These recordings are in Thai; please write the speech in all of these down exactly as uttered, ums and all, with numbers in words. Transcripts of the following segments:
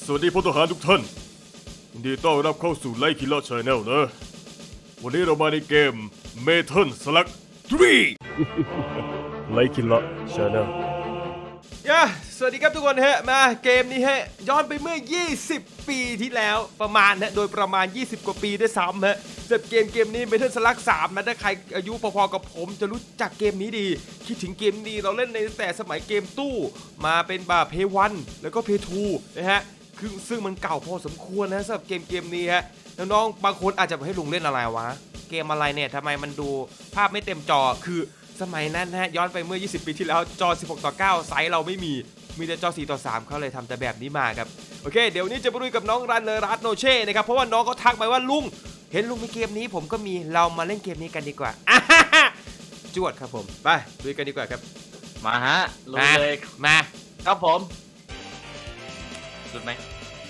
สวัสดีพลทหารทุกท่านยินดีต้อนรับเข้าสู่ไลคิลเลอร์ชาแนลนะวันนี้เรามาในเกมเมทัลสลักทรีไลคิลเลอร์ชาแนลย่าสวัสดีครับทุกคนฮะมาเกมนี้ฮะย้อนไปเมื่อยี่สิบปีที่แล้วประมาณนะโดยประมาณยี่สิบกว่าปีด้วยซ้ำฮะสำหรับเกมเกมนี้เมทัลสลักสามนะถ้าใครอายุพอๆกับผมจะรู้จักเกมนี้ดีคิดถึงเกมนี้เราเล่นในแต่สมัยเกมตู้มาเป็นแบบเพย์วันแล้วก็เพย์ทูนะฮะคือซึ่งมันเก่าพอสมควรนะสำหรับเกมเกมนี้ฮะน้องๆบางคนอาจจะให้ลุงเล่นอะไรวะเกมอะไรเนี่ยทำไมมันดูภาพไม่เต็มจอคือสมัยนั้นฮะย้อนไปเมื่อยี่สิบปีที่แล้วจอสิบหกต่อเก้าไซส์เราไม่มีมีแต่จอสี่ต่อสามเขาเลยทำแต่แบบนี้มาครับโอเคเดี๋ยวนี้จะไปลุยกับน้องรันเนอร์รัตโนเช่นะครับเพราะว่าน้องเขาทักไปว่าลุงเห็นลุงมีเกมนี้ผมก็มีเรามาเล่นเกมนี้กันดีกว่าจวดครับผมไปลุยกันดีกว่าครับมาฮะลุยเลยมาครับผมสุดไหม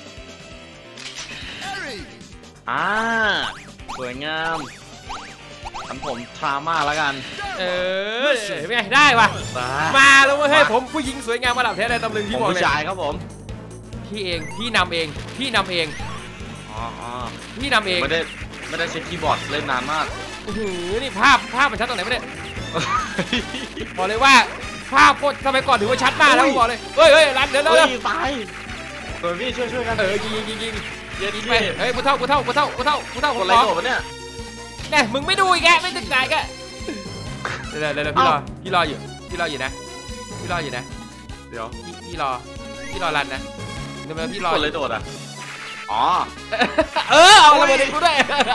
อ่าสวยงามทำผมทราม่าแล้วกันเออเห็นไหมได้ว่ะมาแล้วเว้ยให้ผมผู้หญิงสวยงามมาดับแท้ในตำลึงที่บอกเลยผู้ชายครับผมพี่เองพี่นำเองพี่นำเองอ๋อพี่นำเองไม่ได้ไม่ได้เช็คคีย์บอร์ดเล่นนานมากโอ้โหนี่ภาพภาพมันชัดตรงไหนไม่ได้บอกเลยว่าภาพโคตรสมัยก่อนถือว่าชัดมากแล้วบอกเลยเฮ้ยเฮ้ยรันเดี๋ยวเดี๋ยวตายเฮ้ยพี่ช่วยช่วยกันเออยิงยิงยิงยิงยิงไปเฮ้ยกูเท่ากูเท่ากูเท่ากูเท่ากูเท่าคนไรโดดเนี่ยเนี่ยมึงไม่ดูอีกแกไม่ตึกใจแกเดี๋ยวเดี๋ยวพี่รอพี่รออยู่พี่รออยู่นะพี่รออยู่นะเดี๋ยวพี่รอพี่รอรันนะเดี๋ยวพี่รอคนไรโดดอ่ะอ๋อเออเอาระเบิดกูด้วย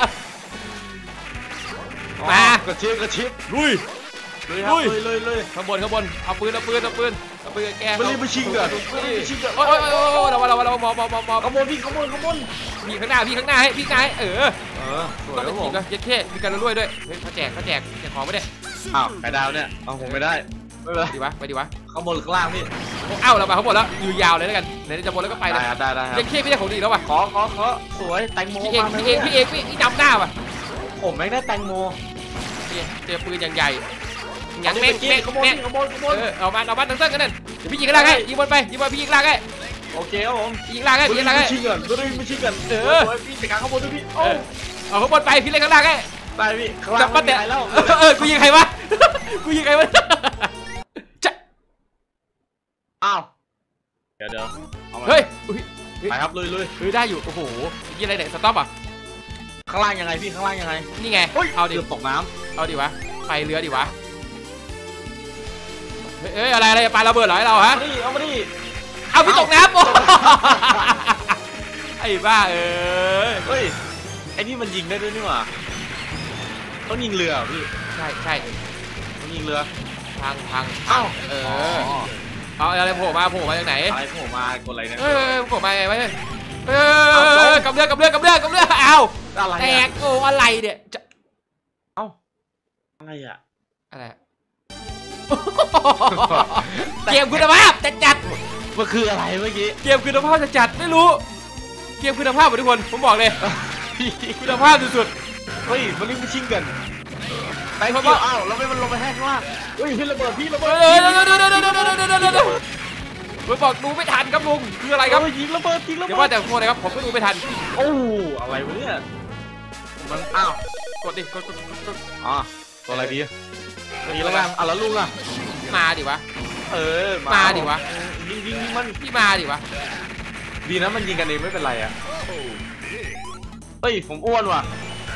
มากระชิบกระชิบลุยลุยลุยลุยข้างบนข้างบนเอาปืนเอาปืนเอาปืนเอาปืนแกมันรีบไปชิงก่อนรีบไปชิงก่อนโอ้ยโอ้ยโอ้ยเราเราเรามองมองมองมองขโมยพี่ขโมยขโมยพี่ข้างหน้าพี่ข้างหน้าให้พี่ไงเออเออสวยครับผมเย็ดเข้มีการรวยด้วยเฮ้ยเขาแจกเขาแจกแจกของไม่ได้อ้าวไข่ดาวเนี่ยเอาผมไม่ได้ไม่เป็นไรดีวะไปดีวะข้างบนหรือข้างล่างพี่เอ้าเรามาข้างบนแล้วยืนยาวเลยแล้วกันไหนจะบนแล้วก็ไปเลยได้ได้เย็ดเข้ไม่ได้ของดีแล้ววะขอขอขอสวยแตงโมพี่เองพี่เองพี่เองพี่จำหน้าว่ะผมไม่ได้แตงโมเจอปืนอย่างใหญ่อย่างเมฆเมฆขโมยขโมยขโมยเออเอามาเอาบ้านตั้งเส้นกันนั่นเดี๋ยวพี่ยิงล่างให้ยิงบนไปยิงบนพี่ยิงล่างให้โอเคครับผมยิงล่างให้ยิงล่างให้ชิงกันก็ได้ไม่ชิงกันเออพี่จัดการข้างบนด้วยพี่โอ้เอาข้างบนไปพี่เล่นข้างล่างให้ได้พี่ข้างล่างไม่ได้แล้วเออกูยิงใครวะกูยิงใครวะจะอ้าวเดี๋ยวเดี๋ยวเฮ้ยไปครับลุยลุยเฮ้ยได้อยู่โอ้โหยิงอะไรเนี่ยสต็อปอ่ะข้างล่างยังไงพี่ข้างล่างยังไงนี่ไงเอาดิตกน้ำเอาดิวะไปเรือดิวะเอ้ยอะไรอะไรปลาระเบิดเหรอให้เราฮะเอามาดิเอาพี่ตกน้ำโอ้ไอ้บ้าเออเฮ้ยไอ้นี่มันยิงได้ด้วยนี่หว่าต้องยิงเรือพี่ใช่ใช่ต้องยิงเรือพังพังเอ้าเออเอาอะไรโผล่มาโผล่มาจากไหนอะไรโผล่มากดอะไรเนี่ยเออโผล่มาไงวะเนี่ยเออกับเรือกับเรือกับเรือกับเรือเอาแตกโอ้อะไรเนี่ยจะเอ้าอะไรอะอะไรเกมคุณภาพจัดจัดมันคืออะไรเมื่อกี้เกมคุณภาพจัดจัดไม่รู้เกมคุณภาพทุกคนผมบอกเลยคุณภาพสุดๆเฮ้ยมันรีบไปชิงกันไปเพราะว่าอ้าวเราไม่มันลงไปแห้งข้างล่างเฮ้ยพี่ระเบิดพี่ระเบิดเออเดี๋ยวเดี๋ยวเดี๋ยวเดี๋ยวเดี๋ยวเดี๋ยวเดี๋ยวผมบอกดูไม่ทันครับลุงคืออะไรครับยิงระเบิดยิงระเบิดเดี๋ยวว่าแต่โทษนะครับผมก็ดูไม่ทันโอ้อะไรวะเนี่ยมันอ้าวกดดิกดกดกดอ๋อตัวอะไรดีดีแล้วกันอ่ะแล้วลุงอ่ะมาดิวะเออมาดิวะยิงยิงมันพี่มาดิวะดีนะมันยิงกันเองไม่เป็นไรอ่ะเฮ้ยผมอ้วนว่ะ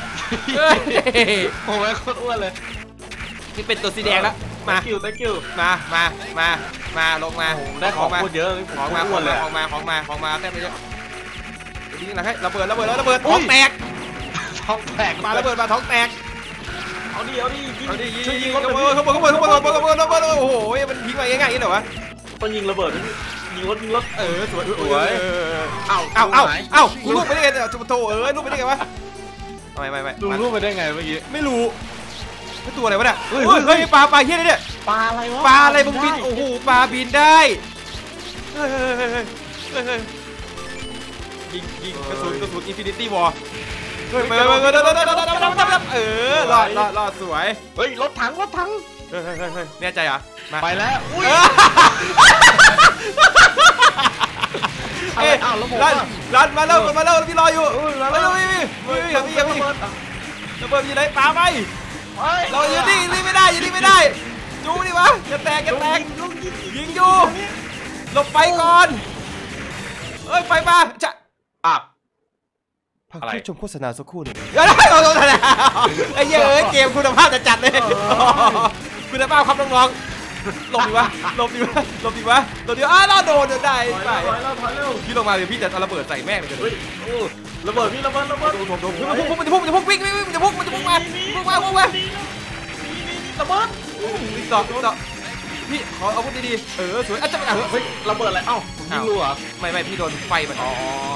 ผมแม่งโคตรอ้วนเลยนี่เป็นตัวสีแดงแล้วมา thank you thank you มามามามาลงมาได้ของมาเยอะของมาของมาของมาของมาของมาแต้มไปเยอะยิงอะไรให้ระเบิดระเบิดแล้วระเบิดท้องแตกท้องแตกมาระเบิดมาท้องแตกเอาดิเอาดิยิงช่วยยิงระเบิดระเบิดระเบิดระเบิดระเบิดระเบิดระเบิดโอ้โหมันทิ้งไปง่ายๆนี่เหรอวะต้องยิงระเบิดยิงรถยิงรถเออสวยสวยเอ้าเอ้าเอ้าเอ้ากูลูกไปได้ไงเนี่ยโถเออลูกไปได้ไงวะไม่ไม่ไม่ดูลูกไปได้ไงเมื่อกี้ไม่รู้ไม่ตัวอะไรวะเนี่ยเฮ้ยเฮ้ยปลาปลาเฮี้ยนี่เนี่ยปลาอะไรวะปลาอะไรมึงบินโอ้โหปลาบินได้เฮ้ยเฮ้ยเฮ้ยเฮ้ยยิงยิงกระสุนกระสุนอินฟินิตี้วอร์เฮ้ยไปไปไปไปเออรอดรอดรอดสวยเฮ้ยรถถังรถถังเฮ้ยเฮ้ยเฮ้ยแน่ใจเหรอไปแล้วเอ้ยอ้าวแล้วผมรันรันมาแล้วมาแล้วพี่รออยู่มาแล้วพี่พี่พี่อย่าพี่อย่าพี่ระเบิดอยู่ไหนปาไปเราอยู่นี่นี่ไม่ได้อยู่นี่ไม่ได้จูดิวะจะแตกจะแตกยิงอยู่หลบไปก่อนเอ้ยไฟมาจะอ่ะพักชื่นชมโฆษณาสักครู่หนึ่งเดี๋ยวได้โฆษณาไอ้เหี้ยเอ้ยเกมคุณภาพจะจัดเลยคุณภาพครับน้องๆหลบดีวะหลบดีวะหลบดีวะหลบดีอ้าวเราโดนได้ไปพี่ลงมาเดี๋ยวพี่จะระเบิดใส่แม่งเลยระเบิดพี่ระเบิดระเบิดมันจะพุ่งมันจะพุ่งมันจะพุ่งวิ่งวิ่งมันจะพุ่งมันจะพุ่งมาพุ่งมาพุ่งมาระเบิดวิ่งต่อวิ่งต่อพี่ขออาวุธดีๆเออสวยอ่ะจะเฮ้ยระเบิดอะไรเอ้าผมยิงรัวไม่ไม่พี่โดนไฟมันอ๋อ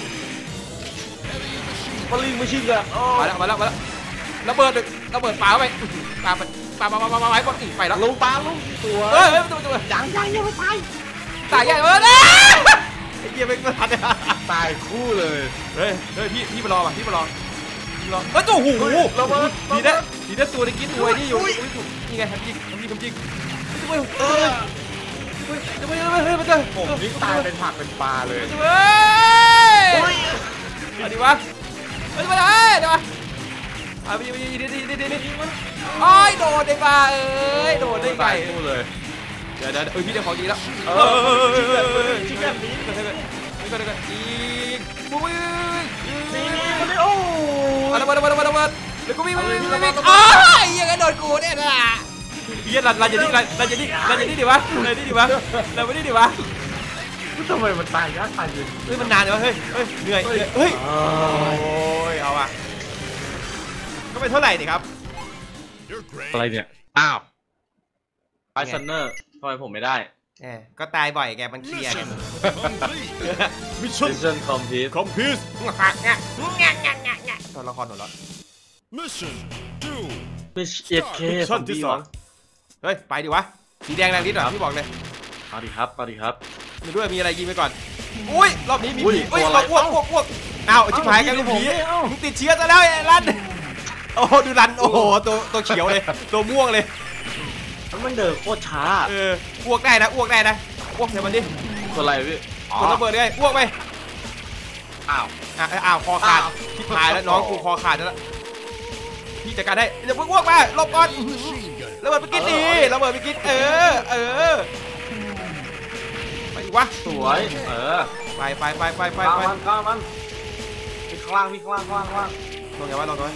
มาลิงมาชิงอะมาแล้วมาแล้วมาแล้วระเบิดระเบิดปาไปปาไปปาปาปาปาไปบอลอีกไปแล้วลงปลาลงตัวเฮ้ยตัวตัวยังยังยังไม่ตายตายยังเออเนี่ยไอ้เหี้ยไม่ทันตายคู่เลยเฮ้ยเฮ้ยพี่พี่มารอป่ะพี่มารอพี่รอเฮ้ยตัวหูระเบิดดีนะดีนะตัวในกิ๊ดตัวนี่อยู่นี่ไงทำยิงทำยิงทำยิงเฮ้ยเฮ้ยเฮ้ยเฮ้ยเฮ้ยมันจะผมนี่ตายเป็นผักเป็นปลาเลยเฮ้ยอะไรวะเฮ้ยมาเลยเดี๋ยวมาอ่ะดีดีดีดีดีดีโอ้ยโดนได้ป่ะเอ้ยโดนได้ไงเลยเดี๋ยวเดี๋ยวเอ้ยพี่เดี๋ยวของดีแล้วเออชิคกี้พายนี่ก็ได้ก็ได้อีกปุ้ยนี่นี่โอ้มาแล้วมาแล้วมาแล้วมาแล้วมาแล้วก็วิ่งวิ่งวิ่งวิ่งอ้าวยังไงโดนกูเนี่ยนะเฮียรันรันอย่างนี้รันรันอย่างนี้รันอย่างนี้ดิวะรันอย่างนี้ดิวะรันไม่ได้ดิวะทำไมมันตายยากตายเลยเฮ้ยมันนานเลยวะเฮ้ยเฮ้ยเหนื่อยเฮ้ยโอ้ยเอาอะก็ไปเท่าไหร่ดิครับอะไรเนี่ยอ้าวไฟซันเนอร์ทำไมผมไม่ได้เออก็ตายบ่อยแกมันเคลียร์กันมิชชั่นคอมพิวคอมพิวงักงักงักงักงักงักตัวละครหนูละมิชชั่นทูมิชเอ็ดเคชั่นที่สองเฮ้ยไปดิวะสีแดงแรงนิดหน่อยพี่บอกเลยมาดิครับมาดิครับมีด้วยมีอะไรยิงไปก่อนอุ้ยรอบนี้มีผีอุ้ยอ้วกอ้วกอ้วกอ้วกอ้าวชิบหายกันเป็นผีมึงติดเชื้อซะแล้วไอ้รันโอ้ดูรันโอ้โหตัวตัวเขียวเลยตัวม่วงเลยมันเดินโคตรช้าเอออ้วกได้นะอ้วกได้นะอ้วกใส่มันดิตัวอะไรพี่ตัวระเบิดได้อ้วกไปอ้าวอ้าวคอขาดชิบหายแล้วน้องกูคอขาดแล้วพี่จัดการได้เดี๋ยวอ้วกมาหลบก่อนระเบิดไปกินดีระเบิดไปกินเออเออไปวะสวยเออไปไปไปไปไปไปมันข้างมันมีข้างล่างมีข้างล่างข้างล่างข้างล่างลงไงวะลงไง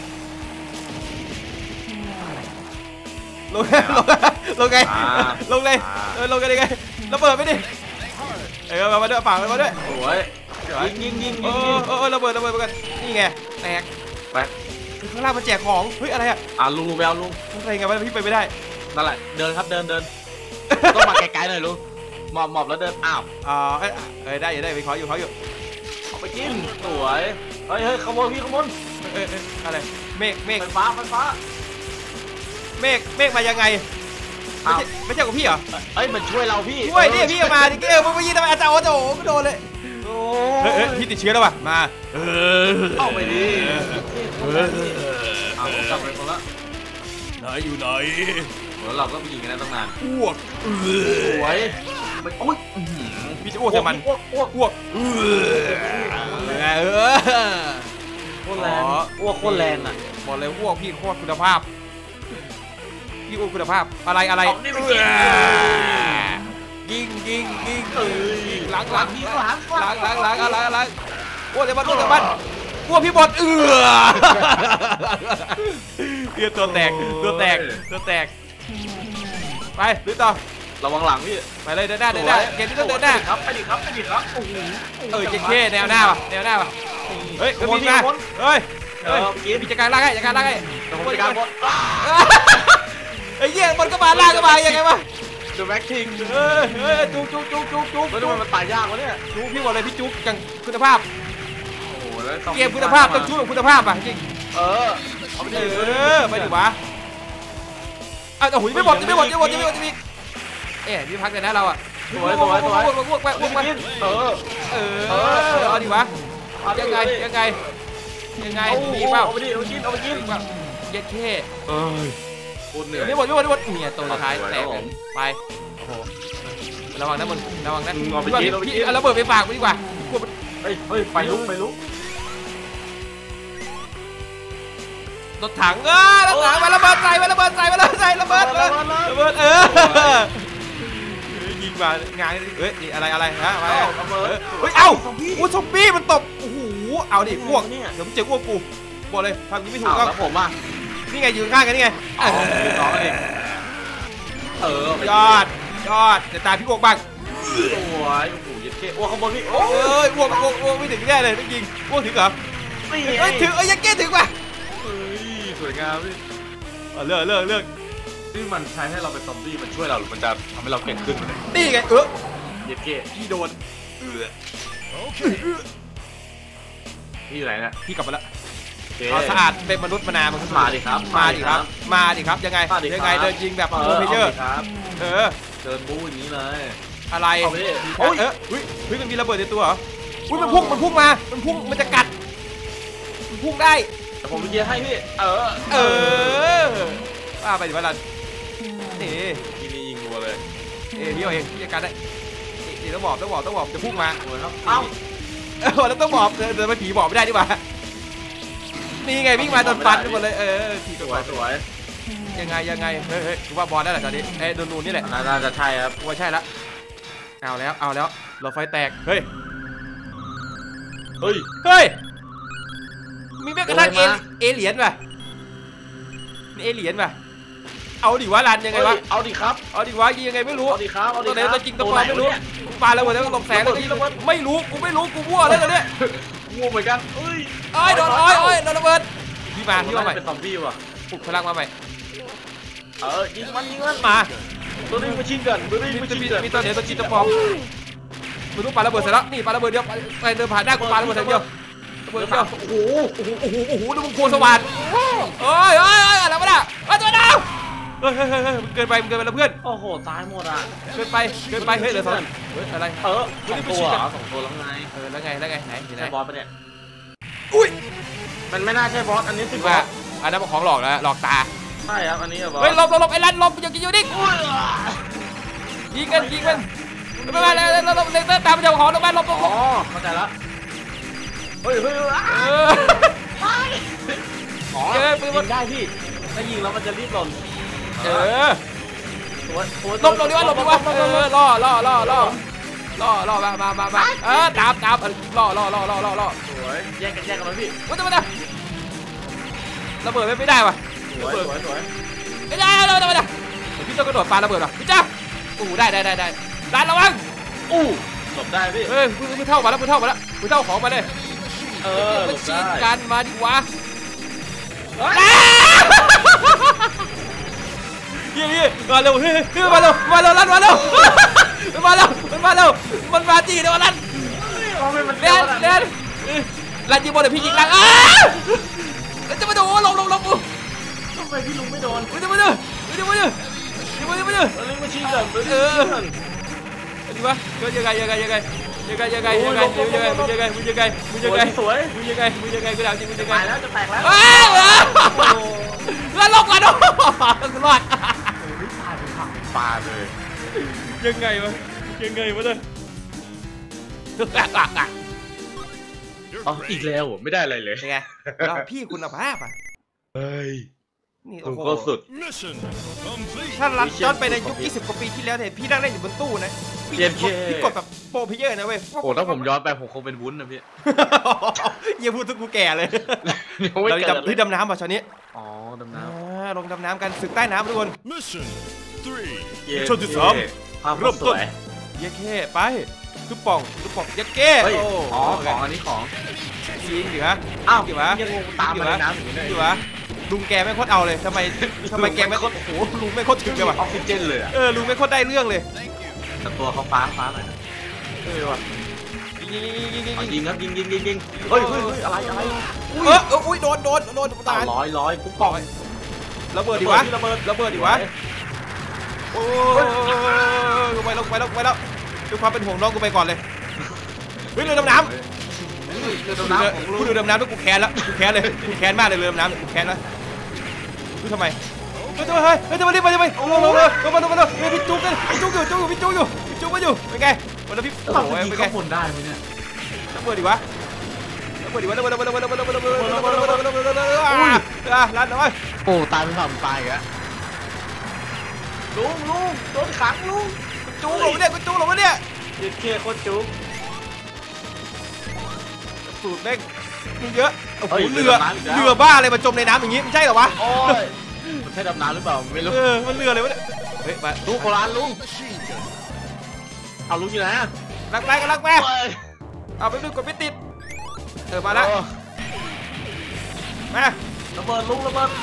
ลงลงลงไงลงเลยเออลงกันยังไงระเบิดไปดิเออมาด้วยปากมาด้วยสวยยิงยิงยิงยิงเออระเบิดระเบิดไปกันนี่ไงแตกไปข้างล่างมันแจกของเฮ้ยอะไรอ่ะอ่าลุงลุงไปเอาลุงอะไรไงวะพี่ไปไม่ได้นั่นแหละเดินครับเดินเดินต้องมาไกลๆหน่อยลุงหมอบหมอบแล้วเดินอ้าวอ๋อเอ้ยได้อยู่ได้ไปขออยู่ขออยู่เอาไปกินสวยเฮ้ยเฮ้ยขโมยพี่ขโมยเอ้ยอะไรเมฆเมฆไฟฟ้าไฟฟ้าเมฆเมฆมายังไงไม่ใช่ไม่ใช่กับพี่เหรอเอ้ยมันช่วยเราพี่ช่วยนี่พี่มาดิเกลมึงไปยิงทำไมอาจารย์โอ้โหก็โดนเลยเฮ้ยพี่ติดเชื้อแล้วป่ะมาเออเข้าไปดิเอาผมกลับไปคนละไหนอยู่ไหนแล้วเราก็ไปยิงกันได้ตั้งนานอ้วกสวยไปโอ้ยพี่จะอ้วกใส่มันอ้วกอ้วกอ้วกเออโคตรแรงอ้วกโคตรแรงอ่ะบอกเลยอ้วกพี่โคตรคุณภาพพี่อ้วกคุณภาพอะไรอะไรยิงยิงยิงหลังหลังหลังหลังหลังหลังอะไรอะไรอ้วกแต่บ้านอ้วกแต่บ้านอ้วกพี่บอลเอือเอื้อตัวแตกตัวแตกตัวแตกไปดูต่อระวังหลังพี่ไปเลยเดินหน้าเดินหน้าเกมนี้ต้องเดินหน้าครับไปดิครับไปดิครับโอ้โหเออเจ๊เท่แนวหน้าป่ะแนวหน้าป่ะเฮ้ยมีมาเฮ้ยเฮ้ยมีจักรล่างให้จักรล่างให้จักรบอลไอ้เหี้ยมันก็มาล่างก็มายังไงวะเดอะแม็กทิงเออเออจุ๊กจุ๊กจุ๊กจุ๊กจุ๊กแล้วทำไมมันตายยากวะเนี่ยจุ๊กพี่บอกเลยพี่จุ๊กจังคุณภาพเกมคุณภาพต้องจุ๊กคุณภาพอ่ะจริงเออเอาไปดิเออไปดิวะอ้าวแต่หุ่นไม่หมดไม่หมดไม่หมดไม่หมดจะมีเอ๊ะพี่พักเลยนะเราอ่ะสวยสวยสวยอ้วกอ้วกไปอ้วกไปเออเออเอาดิวะยังไงยังไงยังไงมีเปล่าเอาไปดิเอาไปกินเอาไปกินเย็ดเท่เออคนเหนื่อยไม่หมดไม่หมดไม่หมดเนี่ยตัวสุดท้ายแตกไปโอ้โหระวังนะมึงระวังนะเอาไปกินเอาไปกินเอาระเบิดไปฝากกูดีกว่าฮ้ยเฮ้ยไปลุกไปลุกรถถังเออรถถังมาระเบิดใส่มาระเบิดใส่มาระเบิดใส่ระเบิดระเบิดเออยิงมางานเฮ้ยนี่อะไรอะไรฮะมาเฮ้ยเอ้าโอ้ซอมบี้มันตบโอ้โหเอาดิอ้วกเดี๋ยวมึงเจออ้วกกูบอกเลยทำนี้ไม่ถูกก็แล้วผมอ่ะนี่ไงยืนข้างกันนี่ไงเออเออยอดยอดจะตายพี่อ้วกบ้างโอ้ยโอ้โหยัดเก้อ้วกขบวนพี่โอ้ยอ้วกอ้วกอ้วกไม่ถึงแน่เลยต้องยิงอ้วกถึงเหรอเฮ้ยถึงเอ้ยยัดเก้ถึงป่ะสวยงามพี่เลิกเลิกเลิกที่มันใช้ให้เราเป็นซอมบี้มันช่วยเราหรือมันจะทำให้เราเก่งขึ้นเลยนี่ไงเออเย็ดเก้พี่โดนเออพี่อยู่ไหนเนี่ยพี่กลับมาแล้วเอาสะอาดเป็นมนุษย์มานานมันมาดิครับมาดิครับมาดิครับยังไงยังไงเดินยิงแบบโปรเพเยอร์เออเดินบู๊อย่างนี้เลยอะไรเออเฮ้ยเฮ้ยมันมีระเบิดในตัวเหรออุ้ยมันพุ่งมันพุ่งมามันพุ่งมันจะกัดมันพุ่งได้แต่ผมเยียให้พี่เออเออว่าไปดิวะลันนี่ยิงยิงรัวเลยเอ้ยพี่เอาเองพี่จัดการได้นี่ต้องบอกต้องบอกต้องบอกจะพุ่งมาครับเอ้าเออแล้วต้องบอกเดินมาผีบอกไม่ได้ดิวะนี่ไงวิ่งมาโดนฟันหมดเลยเออผีสวยสวยยังไงยังไงเฮ้ยเฮ้ยกูว่าบอลได้แหละตอนนี้เอ้ยโดนนูนนี่แหละน่าจะใช่ครับกูว่าใช่ละเอาแล้วเอาแล้วเราไฟแตกเฮ้ยเฮ้ยเฮ้ยมีแม่กระทั่งเอเอเหรียญป่ะนี่เอเหรียญป่ะเอาดิวะรันยังไงวะเอาดิครับเอาดิวะยังไงไม่รู้เอาดิครับเอาดิตัวไหนตัวจริงตัวปลอมไม่รู้ปลาระเบิดแล้วก็ตกแสงแล้วก็ไม่รู้กูไม่รู้กูมั่วแล้วตอนนี้มั่วเหมือนกันเอ้ยเอ้ยโดนอ้อยอ้อยโดนระเบิดพี่มาพี่มาใหม่เป็นซอมบี้ว่ะปลุกพลังมาใหม่เออยิงมันยิงมันมาตัวนี้มาชิงกันตัวนี้มาชิงกันมีตัวไหนตัวจริงตัวปลอมไม่รู้ปลาระเบิดเสร็จแล้วนี่ปลาระเบิดเดียวไปเดินผ่านหน้ากูปลาระเบิดเดียวระเบิดเดียวโอ้โหโอ้โหโอ้โหโอ้โหดูมึงโคสว่านเฮ้ยเฮ้ยเฮ้ยอะไรวะเนี่ยเฮ้ยตัวดาวเฮ้ยเฮ้ยเฮ้ยมันเกินไปมันเกินไปแล้วเพื่อนโอ้โหตายหมดอ่ะเกินไปเกินไปเฮ้ยเหลือสองเฮ้ยอะไรเออสองตัวสองตัวแล้วไงเออแล้วไงแล้วไงไหนไหนบอสปะเนี่ยอุ้ยมันไม่น่าใช่บอสอันนี้สิบอสอันนั้นเป็นของหลอกนะหลอกตาใช่ครับอันนี้บอสเฮ้ยหลบหลบไอ้รันหลบอยู่กินอยู่ดิยิงกันยิงกันไม่ไม่แล้วเราเลเซอร์ตามไปเจ้าของลงมาหลบหลบอ๋อเข้าใจแล้วเฮ้ยเฮ้ยอ๋อยิงได้พี่ถ้ายิงแล้วมันจะรีบหล่นเออหลบหลบดีวะหลบดีวะเออล่อล่อล่อล่อล่อล่อมามามามาเออตามตามล่อล่อล่อล่อล่อล่อสวยแยกกันแยกกันเลยพี่ว่าจะมาเนี่ยระเบิดไม่ได้ว่ะสวยสวยสวยไม่ได้เลยไม่ได้พี่ต้องกระโดดปาระเบิดหรอพี่จ้าอู้ได้ได้ได้ได้ดันระวังอู้หลบได้พี่เฮ้ยมือเท่ามาแล้วมือเท่ามาแล้วมือเท่าของมาเลยเออมันชีกันมาดิวะยี่ยี่มาเร็วเฮ้ยมาเร็วมาเร็วรันมาเร็วมาเร็วมันมาเร็วมันมาจีเดี๋ยวรันเล่นเล่นรันยิงบอลเดี๋ยวพี่ยิงลังอ้าจะมาโดนลงลงลงกูทำไมพี่ลุงไม่โดนจะมาเด้อจะมาเด้อจะมาเด้อมาเด้อเล่นมาชิงกันเออดีวะก็ยังไงยังไงยังไงยังไงยังไงยังไงยังไงยังไงมึงยังไงมึงยังไงมึงยังไงสวยมึงยังไงมึงยังไงกูถามจริงมึงยังไงตายแล้วจะแตกแล้วแล้วลงกันด้วยกูรอดตายเป็นผักปลาเลยยังไงวะยังไงวะเนี่ยอ๋ออีกแล้วไม่ได้อะไรเลยไงแล้วพี่คุณภาพอ่ะเฮ้ยนี่โอ้โหสุดถ้ารัดย้อนไปในยุคยี่สิบกว่าปีที่แล้วเนี่ยพี่นั่งเล่นอยู่บนตู้นะพี่พี่กดแบบโปรเพเยอร์นะเว้ยโอ้ถ้าผมย้อนไปผมคงเป็นวุ้นนะพี่อย่าพูดถึงกูแก่เลยเราจะดำน้ำป่ะชาวนี้อ๋อดำน้ำลงดำน้ำกันศึกใต้น้ำทุกคนชนที่สามเริ่มต้นเย้เก้ไปทุกป่องทุกป่องเย้เก้อ๋อของอันนี้ของยิงดิฮะอ้าวดิวะยังตามมาในน้ำอยู่ดิวะลุงแกไม่โคตรเอาเลยทำไมทำไมแกไม่โคตรโอ้โหลุงไม่โคตรถึงเลยว่ะออกซิเจนเลยเออลุงไม่โคตรได้เรื่องเลยแต่ตัวเขาฟ้าฟ้าหน่อยเออว่ะยิงยิงยิงยิงยิงครับยิงยิงยิงยิงเฮ้ยเฮ้ยอะไรอะไรเอออุ้ยโดนโดนโดนตายร้อยร้อยปุ๊บปอยระเบิดดิวะระเบิดระเบิดดิวะโอ้ยลงไปลงไปลงไปแล้วด้วยความเป็นห่วงน้องกูไปก่อนเลยเฮ้ยเรือดำน้ำเรือดำน้ำกูเรือดำน้ำด้วยกูแค้นแล้วกูแค้นเลยกูแค้นมากเลยเรือดำน้ำกูแค้นแล้วดูทำไมเฮ้ยเฮ้ยเฮ้ยจะมาดิมาดิมาลงลงเลยลงมาลงมาลงพี่จุ๊กกันพี่จุ๊กอยู่จุ๊กอยู่พี่จุ๊กอยู่พี่จุ๊กมาอยู่เป็นไงวันนี้พี่โอ้ยเป็นไงข้างบนได้ไหมเนี่ยระเบิดดิวะระเบิดดิวะระเบิดระเบิดระเบิดระเบิดระเบิดระเบิดระเบิดระเบิดระเบิดระเบิดระเบิดระเบิดระเบิดระเบิดอ่ะลั่นเอาไว้โอ้ตายไปฝั่งตายอ่ะลุงลุงโดนขังลุงจูหลงเนี่ยกูจูหลงเนี่ยเด็ดเคี้ยโคตรจุ๊บสูตรเด้งมีเยอะโอ้โหเรือเรือบ้าอะไรมาจมในน้ำอย่างงี้ไม่ใช่เหรอวะโอ้ยมันใช่ดำน้ำหรือเปล่าไม่รู้เออมันเรืออะไรวะเนี่ยเฮ้ยมาลุงโคราชลุงเอาลุงอยู่ไหนลักแม่กันลักแม่เอาไปดูกดไม่ติดเออมาแล้วมาระเบิดลุงระเบิด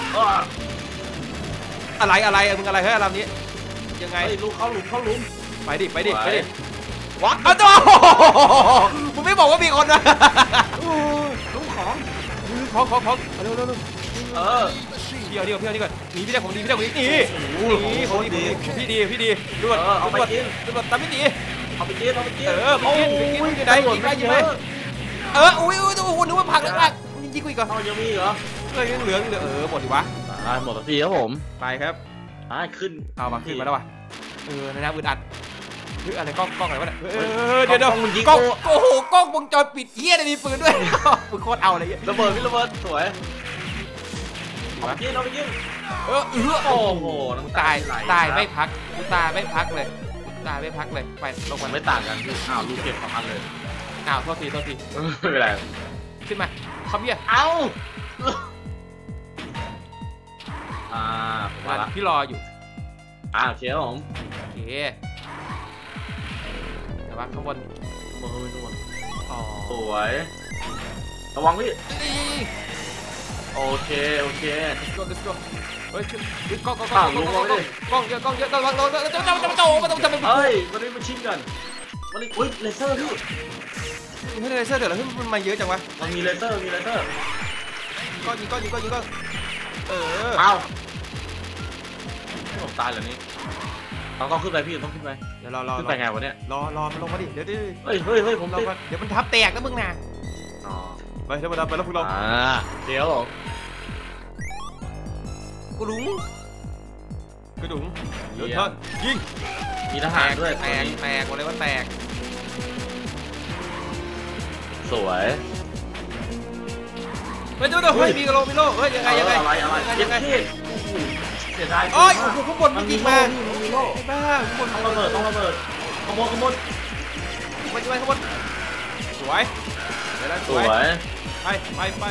อะไรอะไรมึงอะไรเฮ้ยอะไรนี้ยังไงไอ้ลุงเข้าหลุมเข้าหลุมไปดิไปดิไปดิวัดเอาตัวมึงไม่บอกว่ามีคนนะลุงของของของของเร็วเร็วเร็วเออเดี๋ยวเดี๋ยวเดี๋ยวนี่ก่อนหนีพี่ได้ของดีพี่ได้ของดีนี่นี่ของดีพี่ดีพี่ดีดูก่อนดูก่อนดูก่อนตามพี่ดีเอาไปกินเอาไปกินเออไปกินไปกินไปกินไหนยิงไปยิงไปเอออุ้ยอุ้ยตัวหุ่นนึกว่าผักแล้วผักยิงกูอีกก่อนเอายังมีเหรอเออยังเหลือเหลือเออหมดดิวะอ่าหมดทีครับผมไปครับอ่าขึ้นเอามาขึ้นมาแล้ววะเออในน้ำอึดอัดเฮ้ยอะไรกล้องกล้องอะไรวะเนี่ยเออเดี๋ยวเดี๋ยวกล้องโอ้โหกล้องวงจรปิดเฮี้ยเลยมีปืนด้วยปืนโคตรเอาเลยระเบิดพี่ระเบิดสวยเอาไปกินเอาไปกินเออเออโอ้โหกูตายตายไม่พักกูตายไม่พักเลยตายไม่พักเลยไปลงมัมานไม่ต่างกันอ้าวลูกเก็บของมันเลยอ้าวโทษทีโทษทีไม่เป็นไรขึ้นมาเขาเบี้ยเอาอ่ามาละพี่รออยู่อ่าโอเคครับผมโอเคแต่ว่าข้างบนมือมือมืออ๋อสวยระวังพี่โอเคโอเค let's go let's go เฮ้ยกล้องกล้องกล้องกล้องกล้องกล้องเยอะกล้องเยอะกล้องกล้องกล้องจะจะจะโตมันต้องจะเป็นเฮ้ยวันนี้มาชิมกันวันนี้อุ้ยเลเซอร์พี่ไม่ได้เลเซอร์เดี๋ยวเราขึ้นมันมาเยอะจังวะมันมีเลเซอร์มีเลเซอร์ก้อนยิงก้อนยิงก้อนยิงก้อนเออเอาผมตายแล้วนี่เราต้องขึ้นไปพี่ต้องขึ้นไปเดี๋ยวรอรอขึ้นไปไงวะเนี่ยรอรอมันลงมาดิเดี๋ยวดิเฮ้ยเฮ้ยเฮ้ยผมเราติดเดี๋ยวมันทับแตกนะมึงนะอ๋อไปเดี๋ยวมันไปแล้วพวกเราอ่าเดี๋ยวกูลุงกระดุงเดี๋ยวท่านยิงมีทหารด้วยแตกแตกอะไรวะแตกสวยเฮ้ยเดี๋ยวเดี๋ยวเฮ้ยมีกระโหลกมีโล่เฮ้ยยังไงยังไงอะไรอะไรยังไงเสียดายโอ้ยโอ้โหข้างบนมันยิงมามันมีโล่ไอ้บ้าข้างบนต้องระเบิดต้องระเบิดขโมยขโมยไปไปข้างบนสวยเดี๋ยวนะสสววยยไปไปไป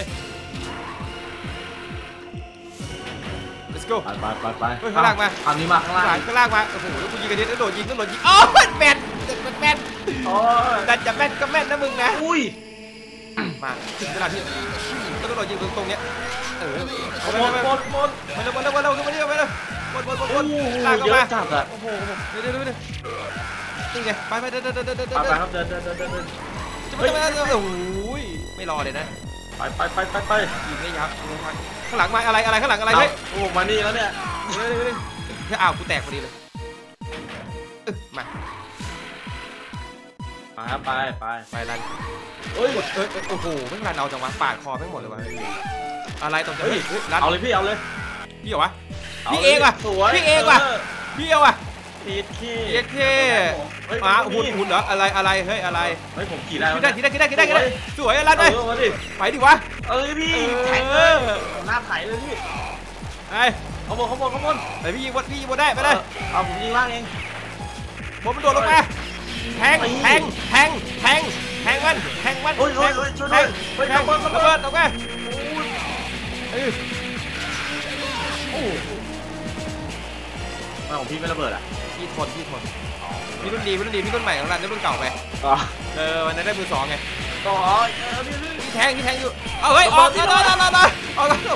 let's go ไปไปไปไปเฮ้ยข้างล่างมาอันนี้มาข้างข้างล่างล่างข้างล่างมาโอ้โหแล้วกูยิงกระเด็นแล้วโดดยิงแล้วโดดยิงอ๋อแม่นแม่นแม่นโอ้ยแต่จะแม่นก็แม่นนะมึงนะอุ้ยมาถึงเวลาที่แล้วก็โดดยิงตรงเนี้ยเออขโมยหมดหมดมาเร็วมาเร็วมาเร็วขึ้นมาเร็วมาเร็วบนบนบนบโอ้นโหลากเข้าเยมาอะจัดอะโอ้โหเดี๋ยวเดี๋ยวเดี๋ยวนี่ไงไปไปเดินเดินเดินเดินเดินไปไปครับเดินเดินเดินเดินเดินจะไม่จะไม่โอ้ยไม่รอเลยนะไปไปไปไปไปยิงไม่ยับข้างหลังมาอะไรอะไรข้างหลังอะไรเฮ้ยโอ้มานี่แล้วเนี่ยเฮ้ยเฮ้ยเฮ้ยอ้าวกูแตกพอดีเลยมามาครับไปไปไปรันเฮ้ยเอ้ยโอ้โหไม่รันเอาจังวะปาดคอไม่หมดเลยวะอะไรตรงจะเฮ้ยรันเอาเลยพี่เอาเลยพี่เหรอวะพี่เองว่ะสวยพี่เองว่ะพี่เอาว่ะพีทขี้เอ็กเคมาหุ่นหุ่นเหรออะไรอะไรเฮ้ยอะไรเฮ้ยผมขี่ได้ได้ได้ได้ได้ได้ได้สวยรันไปเออมาดิไปดิวะเอ้ยพี่เออแข็งเลยหน้าไถเลยพี่ไอ้ขโมยขโมยขโมยไปพี่ยิงบนพี่ยิงบนได้ไปเลยเอาผมยิงล่างเองบนมันโดดลงมาแทงแทงแทงแทงแทงมันแทงมันโอ้ยแทโอ้ยงโอ้ยช่วยแทด้วยงเฮ้ยแทระงเบิดระระเบิเบิดดออกมาเออโอ้ไม่ของพี่ไม่ระเบิดอ่ะพี่ทนพี่ทนพี่รุ่นดีพี่รุ่นดีพี่รุ่นใหม่ของเรารุ่นเก่าไปอ๋อเออวันนั้นได้มือสองไงต่อเออพี่พี่พี่แทงพี่แทงอยู่เอาเฮ้ยออกออกออกออกออกออกโอ้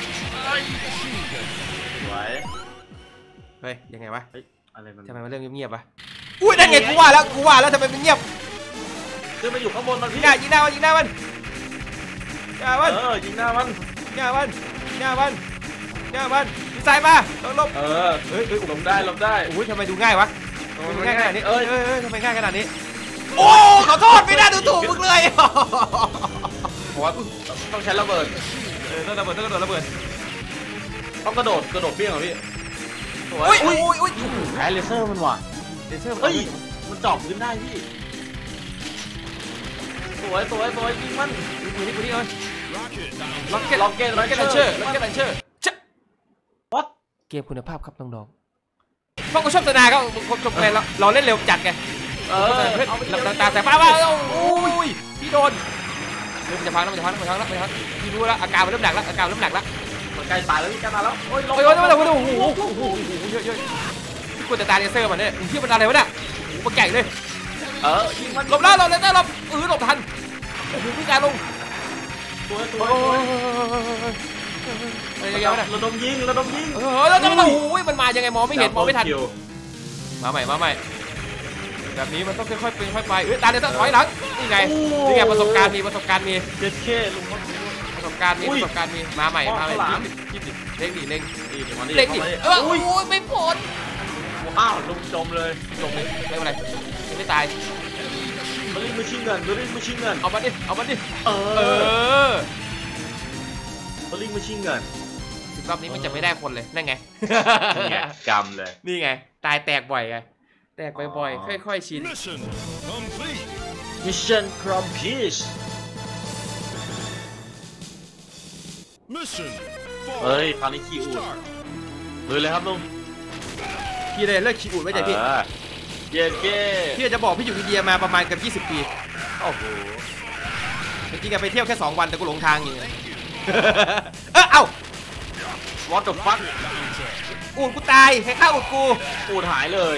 สวยเฮ้ยยังไงวะเฮ้ยอะไรมันทำไมมันเริ่มเงียบๆวะอุ้ยนั่นไงกูว่าแล้วกูว่าแล้วทำไมมันเงียบขึ้นมาอยู่ข้างบนมันยิพี่งหน้ายิงหน้ามันยิงหน้ามันยิงหน้ามันเออยิงหน้ามันยิงหน้ามันยิงหน้ามันยิงหน้ามันยิงซ้ายมาลงลบเออเฮ้ยหลบได้หลบได้อุ้ยทำไมดูง่ายวะดูง่ายขนาดนี้เอ้เอ้ยยเอ้ยทำไมง่ายขนาดนี้โอ้ขอโทษไม่น่าดูถูกมึงเลยผมว่าต้องใช้ระเบิดเออต้องระเบิดต้องกระโดดระเบิดต้องกระโดดกระโดดเปี้ยงเหรอพี่สวยอุ้ยอุ้ยอุ้ยแพ้เลเซอร์มันว่ะเลเซอร์เฮ้ยมันเจาะพื้นได้พี่สวยสวยสวยยิงมันปืนนี่ปืนนี่เลยล็อกเก็ตล็อกเก็ตล็อกเก็ตลันเชอร์ล็อกเก็ตลันเชอร์ชะ What เกมคุณภาพครับน้องๆเพราะกูชอบตนาก็ผมชมไปแล้วเราเล่นเร็วจัดไงเออเอาไปตาตาแต่ป้าว่าโอ้ยพี่โดนเริ่มจะพังแล้วมันจะพังแล้วมันจะพังแล้วมันจะพังพี่รู้แล้วอาการมันเริ่มหนักแล้วอาการเริ่มหนักแล้วใกล้ตายแล้วพี่ใกล้ตายแล้วโอ้ยโอ้ยโอ้ยโอ้ยโอ้โหโอ้โหเยอะเยอะพี่ควรจะตาเลเซอร์มันเนี่ยพี่มันอะไรวะเนี่ยโอ้โหมันใหญ่เลยเออยิงมันหลบแล้วหลบแล้วหลบเออหลบทันโอ้โหพี่การลงสวยสวยระดมยิงระดมยิงเออแล้วจะมาโอ้ยมันมายังไงมองไม่เห็นมองไม่ทันมาใหม่มาใหม่แบบนี้มันต้องค่อยๆเป็นค่อยไปเอ้ยตาเลเซอร์ถอยหลังนี่ไงนี่ไงประสบการณ์มีประสบการณ์มีเจ็ดเข้ลุงประสบการณ์มีประสบการณ์มีมาใหม่มาใหม่ยี่สิบเล็งดิเล็งเล็งดิเออโอ้ยไม่พ้นอ้าวลุงจมเลยจมเลยไม่เป็นไรไม่ตายมาลิมาชิงเงินมาลิมาชิงเงินเอามาดิเอามาดิเออมาลิมาชิงเงินรอบนี้มันจะไม่ได้คนเลยนั่นไงกำเลยนี่ไงตายแตกบ่อยไงแตกบ่อยๆค่อยๆชิน Mission complete เฮ้ยคราวนี้ขี่อูดเลยเลยครับลุงพี่เลยเลิกขี่อูดไว้ใจพี่เย็นเก้พี่จะบอกพี่อยู่อินเดียมาประมาณเกือบยี่สิบปีโอ้โหจริงๆไปเที่ยวแค่สองวันแต่กูหลงทางอย่างเงี้ยเออเอ้า What the fuck อูดกูตายใครฆ่าอูดกูอูดหายเลย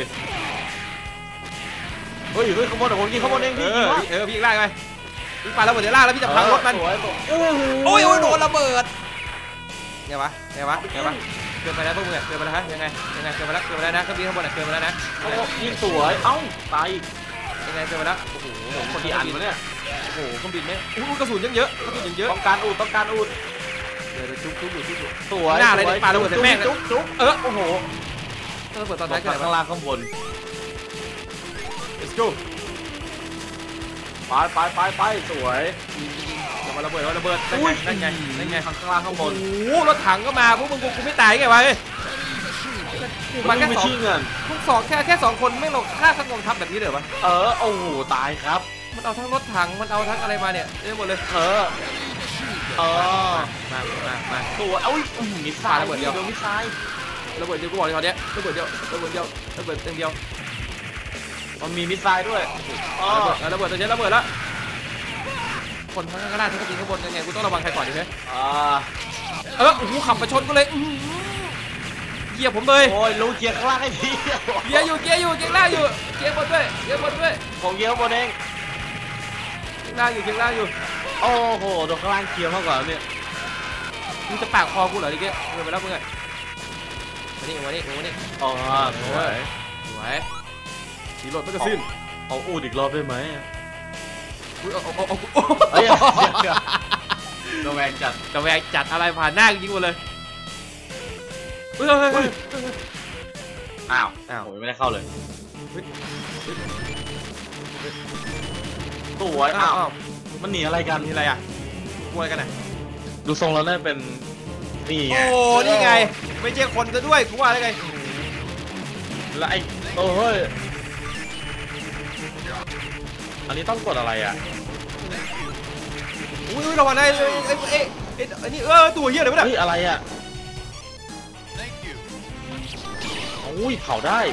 เฮ้ยเฮ้ยขโมยแต่ผมยิงขโมยเองพี่เออพี่ยิงไล่ไปพี่ปาระเบิดเดี๋ยวล่าแล้วพี่จะพังรถมันโอ้ยโอ้ยโดนระเบิดไงวะไงวะไงวะเกินไปแล้วพวกมึงเกินไปแล้วฮะยังไงยังไงเกินไปแล้วเกินไปแล้วนะเครื่องบินข้างบนเกินไปแล้วนะยิงสวยเอ้าตายยังไงเกินไปแล้วโอ้โหคนที่อันวะเนี่ยโอ้โหเครื่องบินไหมอู้กระสุนเยอะกระสุนเยอะต้องการอูดต้องการอูดเดี๋ยวจุ๊บจุ๊บอยู่จุ๊บอยู่สวยหน้าอะไรปาระเบิดใส่แม่งจุ๊บจุ๊บเออโอ้โหระเบิดตอนท้ายกันข้างล่างข้างบน let's go ไปไปไปไปสวยอย่ามาระเบิดระเบิดนั่นไงนั่นไงนั่นไงข้างล่างข้างบนโอ้รถถังก็มาพวกมึงกูไม่ตายไงวะมันแค่สองพวกสองแค่แค่สองคนไม่ลงฆ่าทั้งกองทัพแบบนี้เลยปะเออโอ้โหตายครับมันเอาทั้งรถถังมันเอาทั้งอะไรมาเนี่ยได้หมดเลยเออเออมามามาตัวเอ้ยมิสไซล์ระเบิดเดียวมิสไซล์ระเบิดเดียวกูบอกเลยตอนนี้ระเบิดเดียวระเบิดเดียวระเบิดเดียวมันมีมิสไซล์ด้วยอ๋อระเบิดตัวนี้ระเบิดแล้วคนข้างล่างทั้งกระดิ่งข้างบนยังไงกูต้องระวังใครก่อนดีไหมอ่าเออโอ้โหขับมาชนกูเลยเกียร์ผมเลยโอ้ยลูกเกียร์ข้างล่างให้พี่เกียร์อยู่เกียร์อยู่เกียร์ล่างอยู่เกียร์บนด้วยเกียร์บนด้วยผมเกียร์บนเองล่างอยู่เกียร์ล่างอยู่โอ้โหตรงข้างล่างเกียร์มากกว่าเนี่ยมึงจะปากคอกูเหรอดิเกียร์ไปแล้วมึงไงมานี่มานี่มานี่อ๋อสวยสวยสีรถไม่กระสิ้นเอาอูดอีกรอบได้ไหมอุ้ยเอาเอาเอาเฮ้ยระแวงจัดระแวงจัดอะไรผ่านหน้ายิงหมดเลยเฮ้ยเฮ้ยอ้าวอ้าวไม่ได้เข้าเลยสวยอ้าวมันหนีอะไรกันนี่อะไรอ่ะมวยกันอ่ะดูทรงแล้วน่าเป็นนี่ไงโอ้นี่ไงไม่ใช่คนซะด้วยกูว่าอะไรไงแล้วไอ้โอ้เฮ้ยอันนี้ต้องกดอะไรอ่ะอุ้ยระวังได้เลยไอ้ไอ้ไอ้ไอ้นี่เออตัวเหี้ยอะไรวะเนี่ยเฮ้ยอะไรอ่ะอุ้ยเผาได้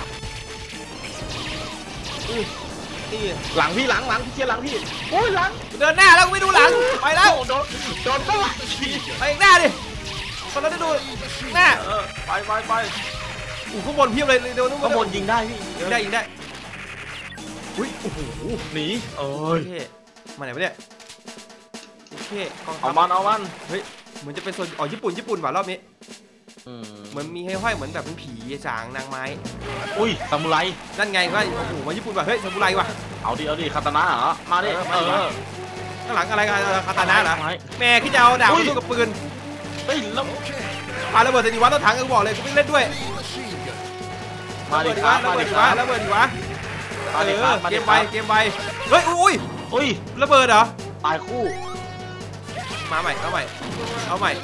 นี่หลังพี่หลังหลังพี่เชียร์หลังพี่โอ้ยหลังเดินหน้าแล้วไม่ดูหลังไปแล้วโดนโดนก็หลังไปหน้าดิตอนนั้นได้ดูหน้าไปไปไปอู้ข้างบนเพียบเลยเดี๋ยวนู้นข้างบนยิงได้พี่ยิงได้ยิงได้อุ้ยโอ้โหหนีเอ้ยมาไหนวะเนี่ยโอเคเอามันเอามันเฮ้ยเหมือนจะเป็นโซนอ๋อญี่ปุ่นญี่ปุ่นว่ะรอบนี้เหมือนมีให้ห้อยเหมือนแบบเป็นผีสางนางไม้อุ้ยซามูไรนั่นไงว่าโอ้โหมาญี่ปุ่นว่ะเฮ้ยซามูไรว่ะเอาดิเอาดิคาตานะเหรอมาดิเออข้างหลังอะไรกันคาตานะเหรอแม่คิดจะเอาดาบมาสู้กับปืนเฮ้ยแล้วปาระเบิดใส่ดีวะต้องถังกูบอกเลยกูไม่เล่นด้วยมาดิวะระเบิดดีวะระเบิดดีวะเออเกมไปเกมไปเฮ้ยอุ้ยอุ้ยระเบิดเหรอตายคู่มาใหม่เอาใหม่เอาใหม่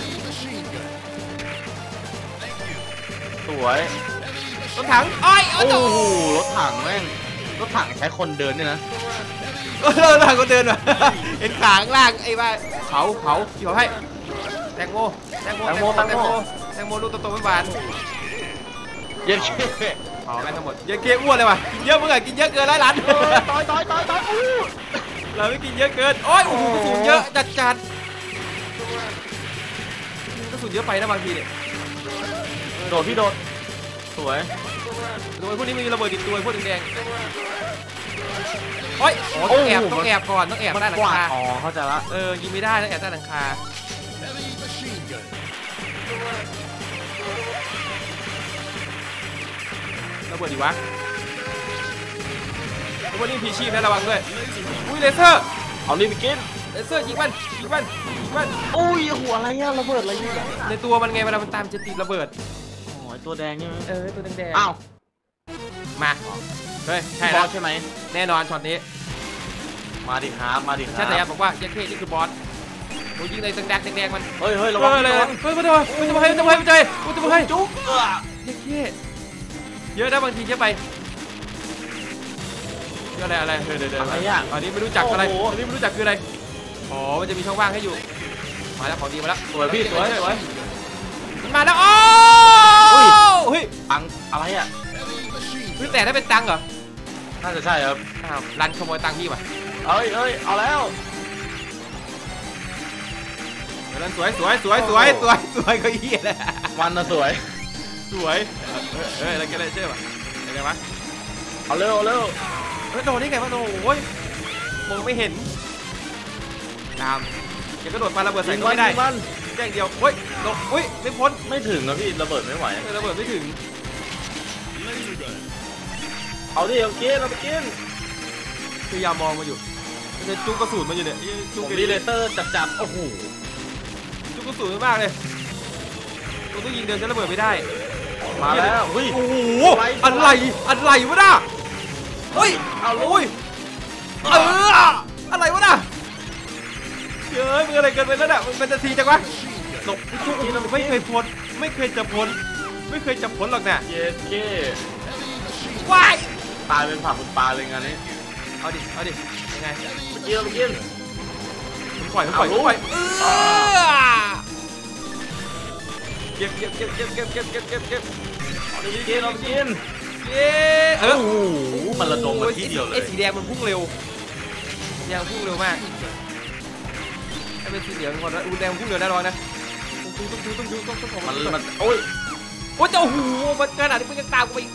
สวยรถถังอ้อยโอ้โหรถถังแม่งรถถังใช้คนเดินเนี่ยนะเดินมาก็เดินมาเห็นขาข้างล่างไอ้บ้าเผาเผาพี่เผาให้แตงโมแตงโมแตงโมแตงโมแตงโมลูกโตๆไม่บานเย็นเคเผากันทั้งหมดเยอะเกอ้วนเลยว่ะกินเยอะมึงอะกินเยอะเกินร้อยล้านต่อยต่อยต่อยต่อยอู้เราไม่กินเยอะเกินโอ้ยโอ้โหกระสุนเยอะจัดจัดกระสุนเยอะไปนะบางทีเนี่ยโดดพี่โดดสวยโดยพวกนี้มีระเบิดติดตัวพวกแดงๆโอ้ยต้องแอบต้องแอบก่อนต้องแอบใต้หลังคาอ๋อเข้าใจละเออยิงไม่ได้ต้องแอบใต้หลังคาระเบิดดีวะระเบิดนี่พีชีพนะระวังด้วยอุ้ยเลเซอร์เอานี่ไปกินเลเซอร์ยิงมันยิงมันยิงมันอุ้ยหัวอะไรอะระเบิดอะไรเนี่ยในตัวมันไงเวลามันตามจะติดระเบิดโอ้ยตัวแดงใช่ไหมเออตัวแดงอ้าวๆมาเฮ้ยใช่บแล้อวสใช่ไหมแน่นอนช็อตนี้มาดิครับมาดิคใช่รับแต่ยาบอกว่าเยักษ์เท่นี่คือบอสโอ้ยยิงในแดงๆแดงๆมันเฮ้ยเฮ้ยระเฮ้วังยเลยระวังเฮ้ยมาดูมันจะมาให้มันจะมาให้มันจะมาให้มันจะมาให้จุ๊บเออยักษ์เท่เยอะนะบางทีเยอะไปเยอะอะไรอะไรเดี๋ยวเดี๋ยวเดี๋ยวอะไรอ่ะอันนี้ไม่รู้จักอะไรโอ้โหอันนี้ไม่รู้จักคืออะไรอ๋อมันจะมีช่องว่างให้อยู่มาแล้วของดีมาแล้วสวยพี่สวยสวยมันมาแล้วโอ้อุ้ยเฮ้ยตังอะไรอ่ะเฮ้ยแต่ถ้าเป็นตังค์เหรอน่าจะใช่ครับอ้าวรันขโมยตังค์พี่ว่ะเอ้ยเอ้ยเอาแล้วรันสวยสวยสวยสวยสวยสวยก็เหี้ยเลยมันน่ะสวยสวยเฮ้ยอะไรกันเลยใช่ป่ะอะไรวะเอาเร็วเอาเร็วเฮ้ยโดนนี่ไงวะโอ้ยมองไม่เห็นตามอย่ากระโดดมาระเบิดใส่ก็ไม่ได้ยิงมันแจ้งเดียวเฮ้ยโดนเฮ้ยไม่พ้นไม่ถึงนะพี่ระเบิดไม่ไหวระเบิดไม่ถึงเอาดิเอากินเอาไปกินพยายามมองมาอยู่มันจะจุกกระสุนมันอยู่เนี่ยจุกผมกระรีสุเลเตอร์จับจับโอ้โหจุกกระสุนมากเลยตัวต้องยิงเดินจะระเบิดไม่ได้มาแล้วเฮ้ยโอ้โหอะไรอะไรวะน่ะเฮ้ยเอาลุโอ้ยยเอออะไรวะน่ะเฮ้ยมึงอะไรเกินไปแล้วน่ะมันจะทีจังวะตกจุกไม่เคยพ้นไม่เคยจะพ้นไม่เคยจะพ้นหรอกน่ะเย็ดเก้ว้ายตายเป็นผักเป็นปลาเลยงานนี้เอาดิเอาดิยังไงไปกินเอาไปกินมึงปล่อยมึงปล่อยมึงปล่อยเออเก็บเก็บเก็บเก็บเก็บเก็บเก็บเก็บเก็บเอาไปกินเอาไปกินเย้เออโอ้โหมันระดมมาที่เดียวเลไอ้ยสีแดงมันพุ่งเร็วสีแดงพุ่งเร็วมากไอ้เป็นสีเหลืองก่อนนะอูแดงพุ่งเร็วแน่นอนนะต้องดูต้องดูต้องดูต้องต้องมันมันมันโอ้ยโอ้ยเจ้าหูมันขนาดนี้มันยังตามกูไป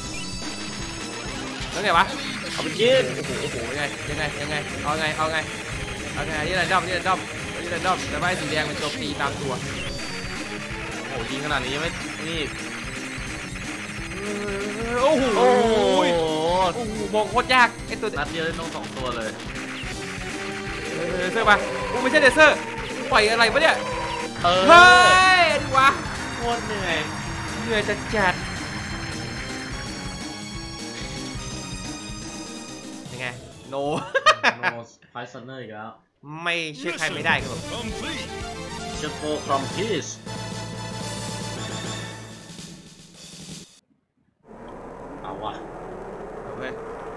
แล้วไงวะเอาไปกินโอ้โหโอ้โหยังไงยังไงยังไงเอาไงเอาไงเอาไงนี่แหละด้อมนี่แหละด้อมนี่แหละด้อมแต่ว่าไอ้สีแดงมันโจมตีตามตัวโอ้โหยิงขนาดนี้ไม่นี่โอ้โหโอ้โหโอ้โหมองโคตรยากไอ้ตัวนัดเดียวได้น้องสองตัวเลยเลเซอร์ป่ะกูไม่ใช่เลเซอร์ปล่อยอะไรวะเนี่ยเออเฮ้ยดีวะโคตรเหนื่อยเหนื่อยจัดจัดยังไงโนโนสไพซันเนอร์อีกแล้วไม่เชื่อใครไม่ได้ครับผมเชฟโฟคอมพิสเอาวะเฮ้ย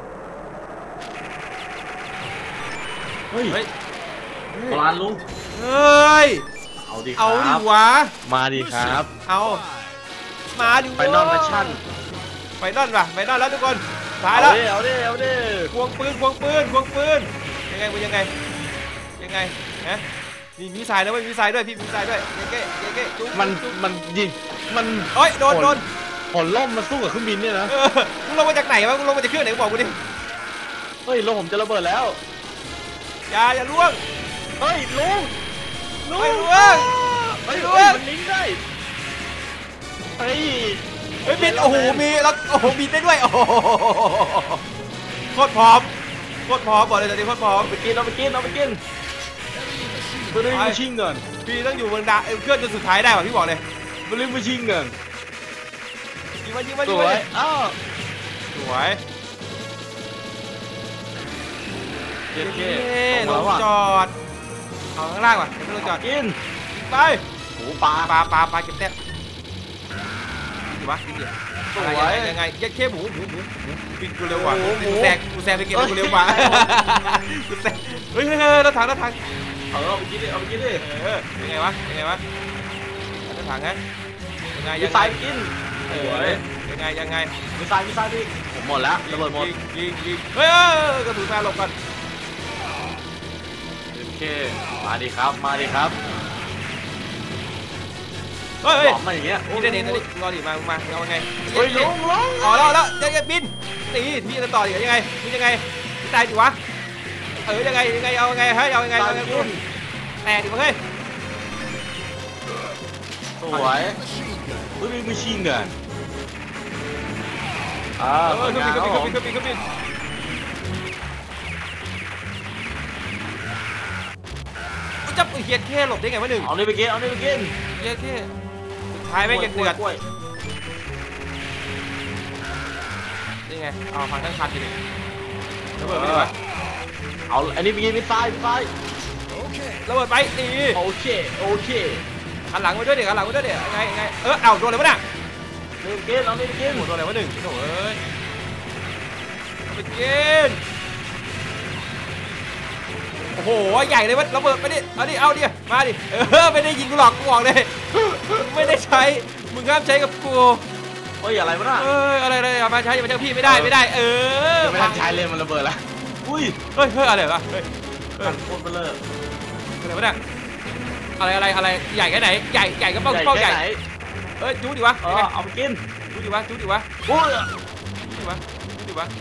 เฮ้ยเฮ้ยโบราณลุงเฮ้ยเอาดิคเอาดิรับวะมาดิครับเอามาดิไปนอนแฟชั่นไปนอนป่ะไปนอนแล้วทุกคนถ่ายเอาแล้วดิเอาดิเอาดิควงปืนควงปืนควงปืนยังไงมึงยังไงยังไงฮะมีมีสายนะเว้ยมีสายด้วยพี่มีสายด้วยเย้เก้เย้เก้จุ๊บมันจุ๊บมันยิงมันเอ้ยโดนโดนผลล่มมาสู้กับเครื่องบินเนี่ยนะเออมึงลงมาจากไหนวะมึงลงมาจากเครื่องไหนบอกกูดิเฮ้ยลมผมจะระเบิดแล้วอย่าอย่าล่วงเฮ้ยลุงลุงไม่ล่วงเฮ้ยไม่ล่วเฮ้ยงมันลิงก์ได้เฮ้ยเฮ้ยบินโอ้โหมีแล้วโอ้โหบินได้ด้วยโอ้โหโคตรพร้อมโคตรพร้อมบอกเลยตอนนี้โคตรพร้อมเอาไปกินเอาไปกินเอาไปกินเพื่อนรีบไปชิงเงินพี่ต้องอยู่บนดาเอ้ยเครื่องจนสุดท้ายได้ป่ะพี่บอกเลยเพื่อนรีบไปชิงเงินยิงมายิงมาสยิงวมายอ้าวสวยเย้เย้ๆลลงงแล้วจอ่ะอดเอาข้างล่างว่ะไม่ลงจอดกินไปโอ้ปลาปลาปลาปลาเก็บแต้มดิวะยิงดิอะไรยังไงยัดเข้หมูหมูหมูหมูบินกูเร็วกว่ากูแซงกูแซงไปเก็บกูเร็วกว่ากูแซงเฮ้ยเฮ้ยรถถังรถถังเออเอาไปกินดิเอาไปกินดิเออยังไงวะยังไงวะรถถังไงยังไงยังไงกินเออยังไงยังไงมีทรายมีทรายดิผมหมดแล้วระเบิดหมดยิงยิงเฮ้ยกระสุนแฟร์หลบกันโอเคมาดิครับมาดิครับเฮ้ยมาอย่างเงี้ยนี่เด่นๆนี่รอดิมามาเอาไงเฮ้ยลงลงอ๋อแล้วแล้วจะบินตีพี่จะต่ออีกยังไงพี่ยังไงพี่ตายดิวะเออยังไงยังไงเอาไงเฮ้ยเอาไงเอาไงคุณแตกดิวะเฮ้ยสวยเฮ้ยมีชิงเงินอ่าเออขึ้นบินขึ้นบินขึ้นบินขึ้นบินจับเฮียแค่หลบได้ไงวะหนึ่งเอาเนี่ยไปกินเอาเนี่ยไปกินเฮียแค่สุดท้ายไม่ยังเดือดนี่ไงเอาฟังทั้งคันดิระเบิดไปดิวะเอาอันนี้ไปกินไปซ้ายไปซ้ายระเบิดไปตีโอเคโอเคหันหลังไปด้วยเด็กหันหลังไปด้วยเด็กยังไงยังไงเออเอาโดนอะไรวะเนี่ยเริ่มกินเอาเนี่ยไปกินโดนอะไรวะหนึ่งโอ้ยไปกินโอ้โหใหญ่เลยวะระเบิดไปดิเอาดิเอาดิมาดิเออไม่ได้ยิงกูหรอกกูบอกเลยไม่ได้ใช้มึงห้ามใช้กับกูเฮ้ยอะไรวะน่ะเอออะไรอะไรมาใช้มาใช้พี่ไม่ได้ไม่ได้เออไม่ได้ใช้เลยมันระเบิดละอุ้ยเฮ้ยเฮ้ยอะไรวะเฮ้ยโคตรเบลออะไรวะเนี่ยอะไรอะไรอะไรใหญ่แค่ไหนใหญ่ใหญ่ก็เป้าเป้าใหญ่เอ้ยจู๊ดิวะเออเอาไปกินจู๊ดิวะจู๊ดิวะโอ้ยจู๊ดิวะจู๊ดิวะ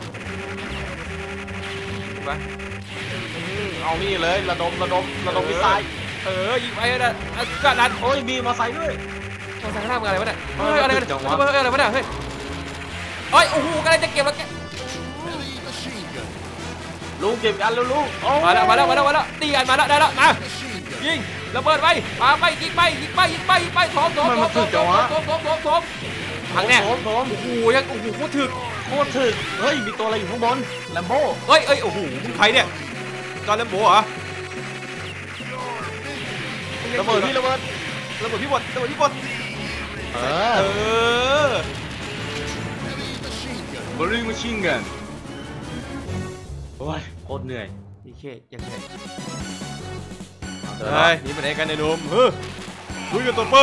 จู๊ดิวะเอานี่เลยระดมระดมระดมมิสไซล์เออยิงไปนะก็นัดโอ้ยมีมาใส่ด้วยมาใส่ข้างล่างอะไรวะเนี่ยเฮ้ยอะไรกันเฮ้ยอะไรวะเนี่ยเฮ้ยเฮ้ยโอ้โหกำลังจะเก็บแล้วแกลุงเก็บกันแล้วลุงมาแล้วมาแล้วมาแล้วมาแล้วตีกันมาแล้วได้แล้วมายิงระเบิดไปมาไปยิงไปยิงไปยิงไปยิงไปถมถมถมถมถมถมถมถมถมถังแน่โอ้โหยังโอ้โหโคตรถึกโคตรถึกเฮ้ยมีตัวอะไรอยู่ข้างบนแลมโบ้เฮ้ยเอ้ยโอ้โหใครเนี่ยจอร์แลมโบ้เหรอระเบิดพี่ระเบิดระเบิดพี่บดระเบิดพี่บดเออเออบริมาชิงกันโอ้ยโคตรเหนื่อยนี่แค่ยังไงเฮ้ยนี่เป็นไงกันในนุ่มเฮ้ยคุยกันต่อไป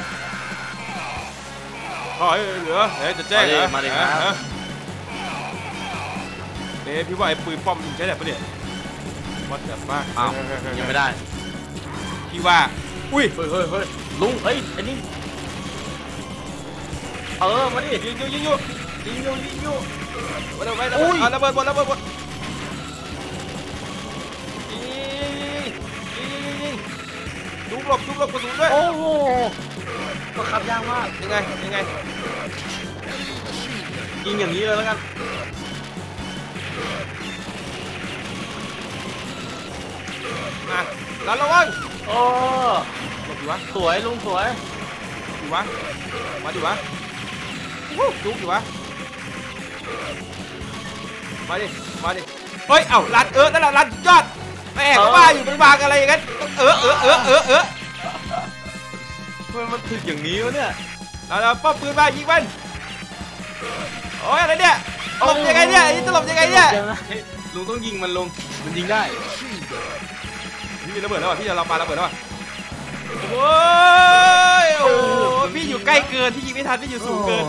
อ๋อเหลือเฮ้ยจะแจ้งเหรอมาดิครับเอ๊ะพี่ว่าไอ้ปืนป้อมใช้ได้ปะเนี่ยวัดแบบมากอ้าวยังไม่ได้พี่ว่าอุ้ยเฮ้ยเฮ้ยเฮ้ยลุงเฮ้ยอันนี้เออมาดิยิงยิงยิงอยู่ยิงอยู่ยิงอยู่มาแล้วไปแล้วอ่ะระเบิดหมดระเบิดหมดยิงยิงยิงยิงทุบหลบทุบหลบกระสุนด้วยโอ้โหก็ขับยากมากยังไงยังไงยิงอย่างนี้เลยแล้วกันมาแล้วระวังโอ้หลบอยู่วะสวยลุงสวยอยู่วะมาดิวะจุกอยู่วะมาดิมาดิเฮ้ยเอ้าลันเออนั่นแหละลันยอดแม่ก็ว่าอยู่เป็นบางอะไรอย่างนั้นเออเออเออเออเออมันมันถึกอย่างนี้วะเนี่ยแล้วเราป้อมปืนมายิงมันโอ้ยอะไรเนี่ยหลบยังไงเนี่ยจะหลบยังไงเนี่ยลุงต้องยิงมันลงมันยิงได้พี่ระเบิดแล้วพี่จะเราปาระเบิดแล้วโอ้ยโอ้พี่อยู่ใกล้เกินพี่ยิงไม่ทันพี่อยู่สูงเกิน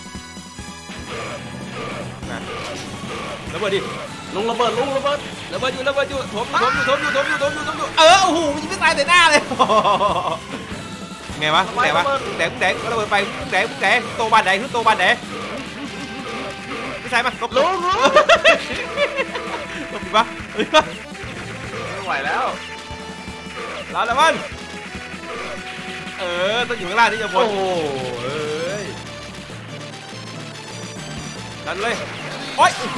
ระเบิดดิลุงระเบิดลุงระเบิดระเบิดอยู่ระเบิดอยู่ถมถมอยู่ถมอยู่ถมอยู่ถมอยู่ถมอยู่เออโอ้โหยิงไม่ตายแต่หน้าเลยไงวะแดงวะแดงแดงระเบิดไปแดงแดงโตบานไหนคือโตบานไหนไม่ใช่มั้ยลุงลบดิปะไม่ไหวแล้วลาแล้วมันเออต้องอยู่ข้างล่างที่จะบนโอ้เอ้ยดันเลยโอ้ยโอ้โห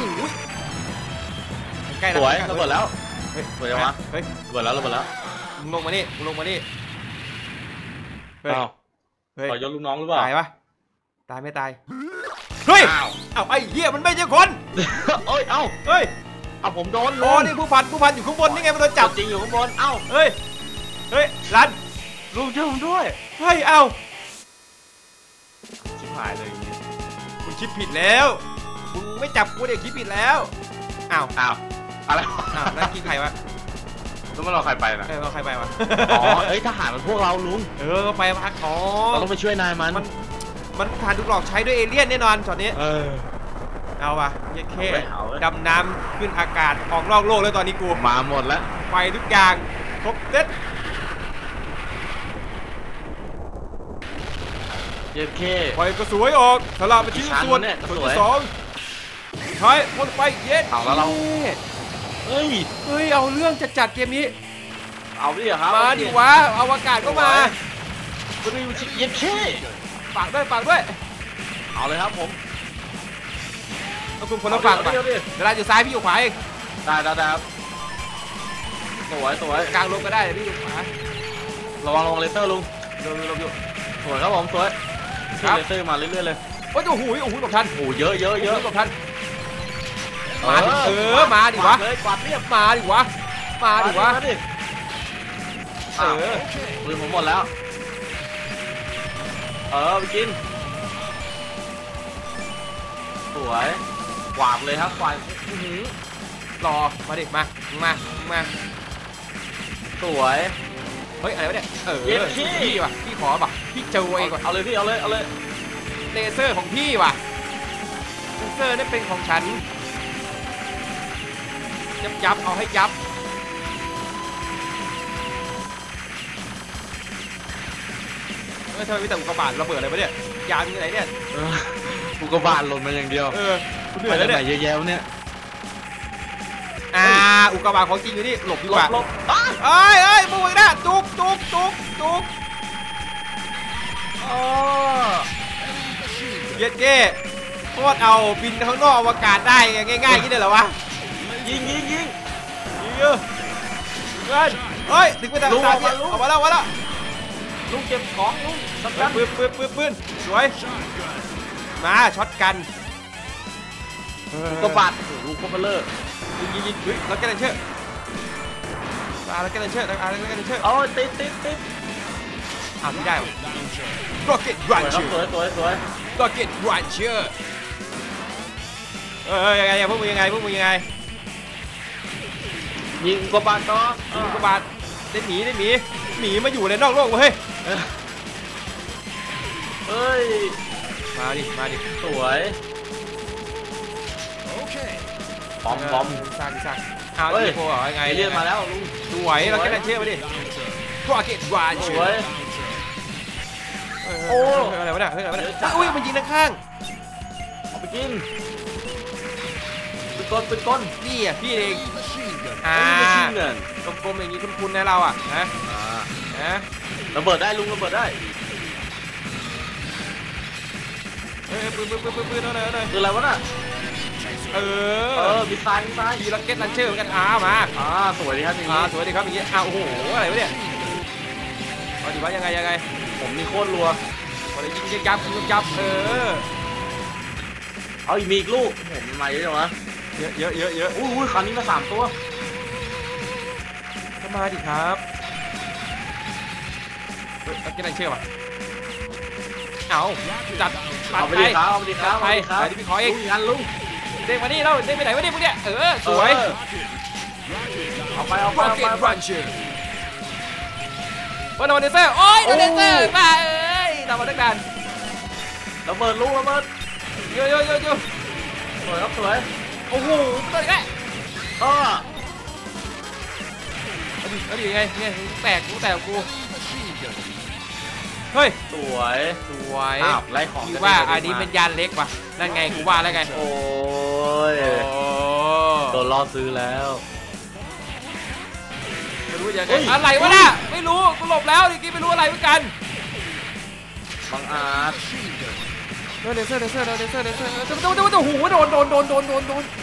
ใกล้แล้วสวยระเบิดแล้วเฮ้ยสวยจังวะเฮ้ยระเบิดแล้วระเบิดแล้วมึงลงมานี่มึงลงมานี่เฮ้ยเฮ้ยต่อยศลูกน้องหรือเปล่าตายปะตายไม่ตายเฮ้ยเอ้าไอ้เหี้ยมันไม่ใช่คนเอ้ยเอ้าเฮ้ยเอาผมโดนโอ้นี่ผู้พันผู้พันอยู่ข้างบนนี่ไงมันโดนจับจริงอยู่ข้างบนเอ้าเฮ้ยเฮ้ยรันลุงช่วยผมด้วยเฮ้ยเอ้าชิบหายเลยคิดผิดแล้วมึงไม่จับกูเด็กคิดผิดแล้วอ้าวอ้าวอะไรอ้าวแล้วกินใครวะแล้วมันเราใครไปนะเออเราใครไปวะอ๋อเอ้ยทหารมันพวกเราลุงเออก็ไปพักอ๋อเราต้องไปช่วยนายมันมันมันผ่านถูกหลอกใช้ด้วยเอเลี่ยนแน่นอนช็อตนี้เออเอาวะเย้แค่เอาเว้ยดำน้ำขึ้นอากาศออกนอกโลกแล้วตอนนี้กูมาหมดแล้วไปทุกอย่างครบเซ็ตเย็ดเคปล่อยกระสวยออกสลับเป็นชิ้นส่วนเนี่ยกระส่วนสวยที่สองใช้พ่นไปเย็ดเอาแล้วเรา เฮ้ยเฮ้ยเอาเรื่องจัดจัดเกมนี้เอาดิเหรอครับมาดิวะอวกาศก็มาบริวชิเย็ดเคฝากด้วยฝากด้วยเอาเลยครับผมต้องคุณคนละฝั่งเอาป่ะดิเอาดิเวลาอยู่ซ้ายพี่อยู่ขวาเองได้ได้ได้ครับสวยสวยกลางลงก็ได้เดี๋ยวพี่อยู่ขวาระวังระวังเลเซอร์ลุงลงลงอยู่สวยครับผมสวยครับเลเซอร์มาเรื่อยๆเลยโอ้ยโอ้โหโอ้โหหลบทันโอ้เยอะเยอะเยอะหลบทันมาดิเออมาดิวะเลยกวาดเรียบมาดิวะมาดิวะมาดิเออปืนผมหมดแล้ว เออไปกิน สวยกวาดเลยครับกวาดอื้อหือรอมาดิมามามาสวยเฮ้ยอะไรวะเนี่ยเออเย็ดขี้พี่ว่ะพี่ขอป่ะพี่เจอเองว่ะเอาเลยพี่เอาเลยเอาเลยเลเซอร์ของพี่ว่ะเลเซอร์นี่เป็นของฉันยับยับเอาให้ยับเออทำไมมีแต่อุกกาบาตระเบิดอะไรวะเนี่ยยานมีไหนเนี่ยเออกูก็บานหล่นมาอย่างเดียวเออคุณเหนื่ไปอยแล้วไหนเนี่ยเยอะแยะวะเนี่ยอ่าอุกกาบาตของจริงอยู่นี่หลบดีหลกว่าบหลบอ้าเอ้ยเอ้ยมึงอีกนะจุกจุกจุกจุกอ๋อเย็ดเก้โคตรเอาบินข้างนอกอวกาศได้ง่ายๆอย่างนี้เลยเหรอวะยิงยิงยิงยิงเยอะเงินเฮ้ยดึงไปทางลุงซ้ายออกมาลุงออกมาแล้วออกมาแล้วลุงเก็บของลุงสำคัญปืนปืนปืนปืนสวยมาช็อตกันกูก็บาดโอ้โหลูกก็มาเลิกยิงยิงยิงเฮ้ยแล้วแกนเชอร์มาแล้วแกนเชอร์แล้วแกนเชอร์เอาติดติดติดอ้าวไม่ได้หรอ Rocket สวยครับ Launcher สวยสวยสวย Rocket Launcher เออยังไงพวกมึงยังไงพวกมึงยังไงยิงกบาดต่อยิงกบาดได้หมีได้หมีหมีมาอยู่ในนอกโลกเว้ยเฮ้ยมาดิมาดิสวยบอมบอมสร้างสร้างอ้าวเฮ้ยอีโฟเหรอยังไงไอเรียนมาแล้วลุงสวยแล้วแกนเชอร์มาดิ Rocket ส Launcher วยโอ้อะไรวะเนี่ยเฮ้ยอะไรวะเนี่ยอุ้ยมันยิงด้านข้างเอาไปกินปืนก้นปืนก้นนี่อ่ะพี่เองอ่าไม่ใช่เงินกลมๆอย่างนี้คุ้นๆนะเราอ่ะนะอ่านะระเบิดได้ลุงระเบิดได้เฮ้ยปืนปืนปืนปืนปืนเอาหน่อยเอาหน่อยคืออะไรวะน่ะเอเอออมีทรายมีทรายมีล็อกเก็ตลันเชอร์เหมือนกันอ้ามาอ่าสวยดีครับอย่างอ่านี้สวยดีครับอย่างงี้อ้าวโอ้โหอะไรวะเนี่ยเอาดิวะยังไงยังไงผมนี่โคตรรัวพอได้ยิงยับยิงยับเออเอาอีกมีอีกลูกผมมีมาเยอะจังวะเยอะเยอะเยอะเยอะอุ้ยอุ้ยคราวนี้มาสามตัวก็มาดิครับเฮ้ยล็อกเก็ตลันเชอร์ป่ะเอาจัดปัดเอาไปไปดิครับเอาไปดิครับไปเอาไปดิครับไปดิพี่ขอเองลุงงานลุงเด้งมานี่เราเด้งไปไหนวะเนี่ยพวกเนี่ยเออสวยเออเอาไปเอาไปเอาไป Rocket เอาไป Launcher โอ้ยโดนเลเซอร์โอ้ยโดนเลเซอร์มาเอ้ยทำมาตั้งนานระเบิดลูกระเบิดเยอะเยอะเยอะเยอะสวยครับสวยโอ้โหตัวอีกแล้วก็เอาดิเอาดิยังไงเนี่ยแตกกูแตกกูเฮ้ยสวยสวยอ้าวไล่ของคิดว่าอันนี้เป็นยานเล็กว่ะนั่นไงกูว่าแล้วไงโอ้ยโอ้โดนล่อซื้อแล้วไม่รู้ยังไงเฮ้ยอะไรวะน่ะไม่รู้กูหลบแล้วดิกี้ไม่รู้อะไรเหมือนกันบังอาจโดนเลเซอร์เลเซอร์เลเซอร์เลเซอร์เลเซอร์โดนโดนโดนโอ้โหโดนโดนโดนโดนโดนโดน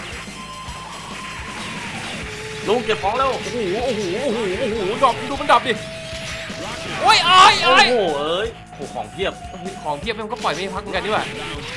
ลุงเก็บของเร็วโอ้โหโอ้โหโอ้โหโอ้โหดรอปดูมันดรอปดิโอ้ยอ้อยโอ้อ้อยโหเอ้ยโอ้โหของเพียบของเพียบมันก็ปล่อยไม่พักเหมือนกันดีกว่า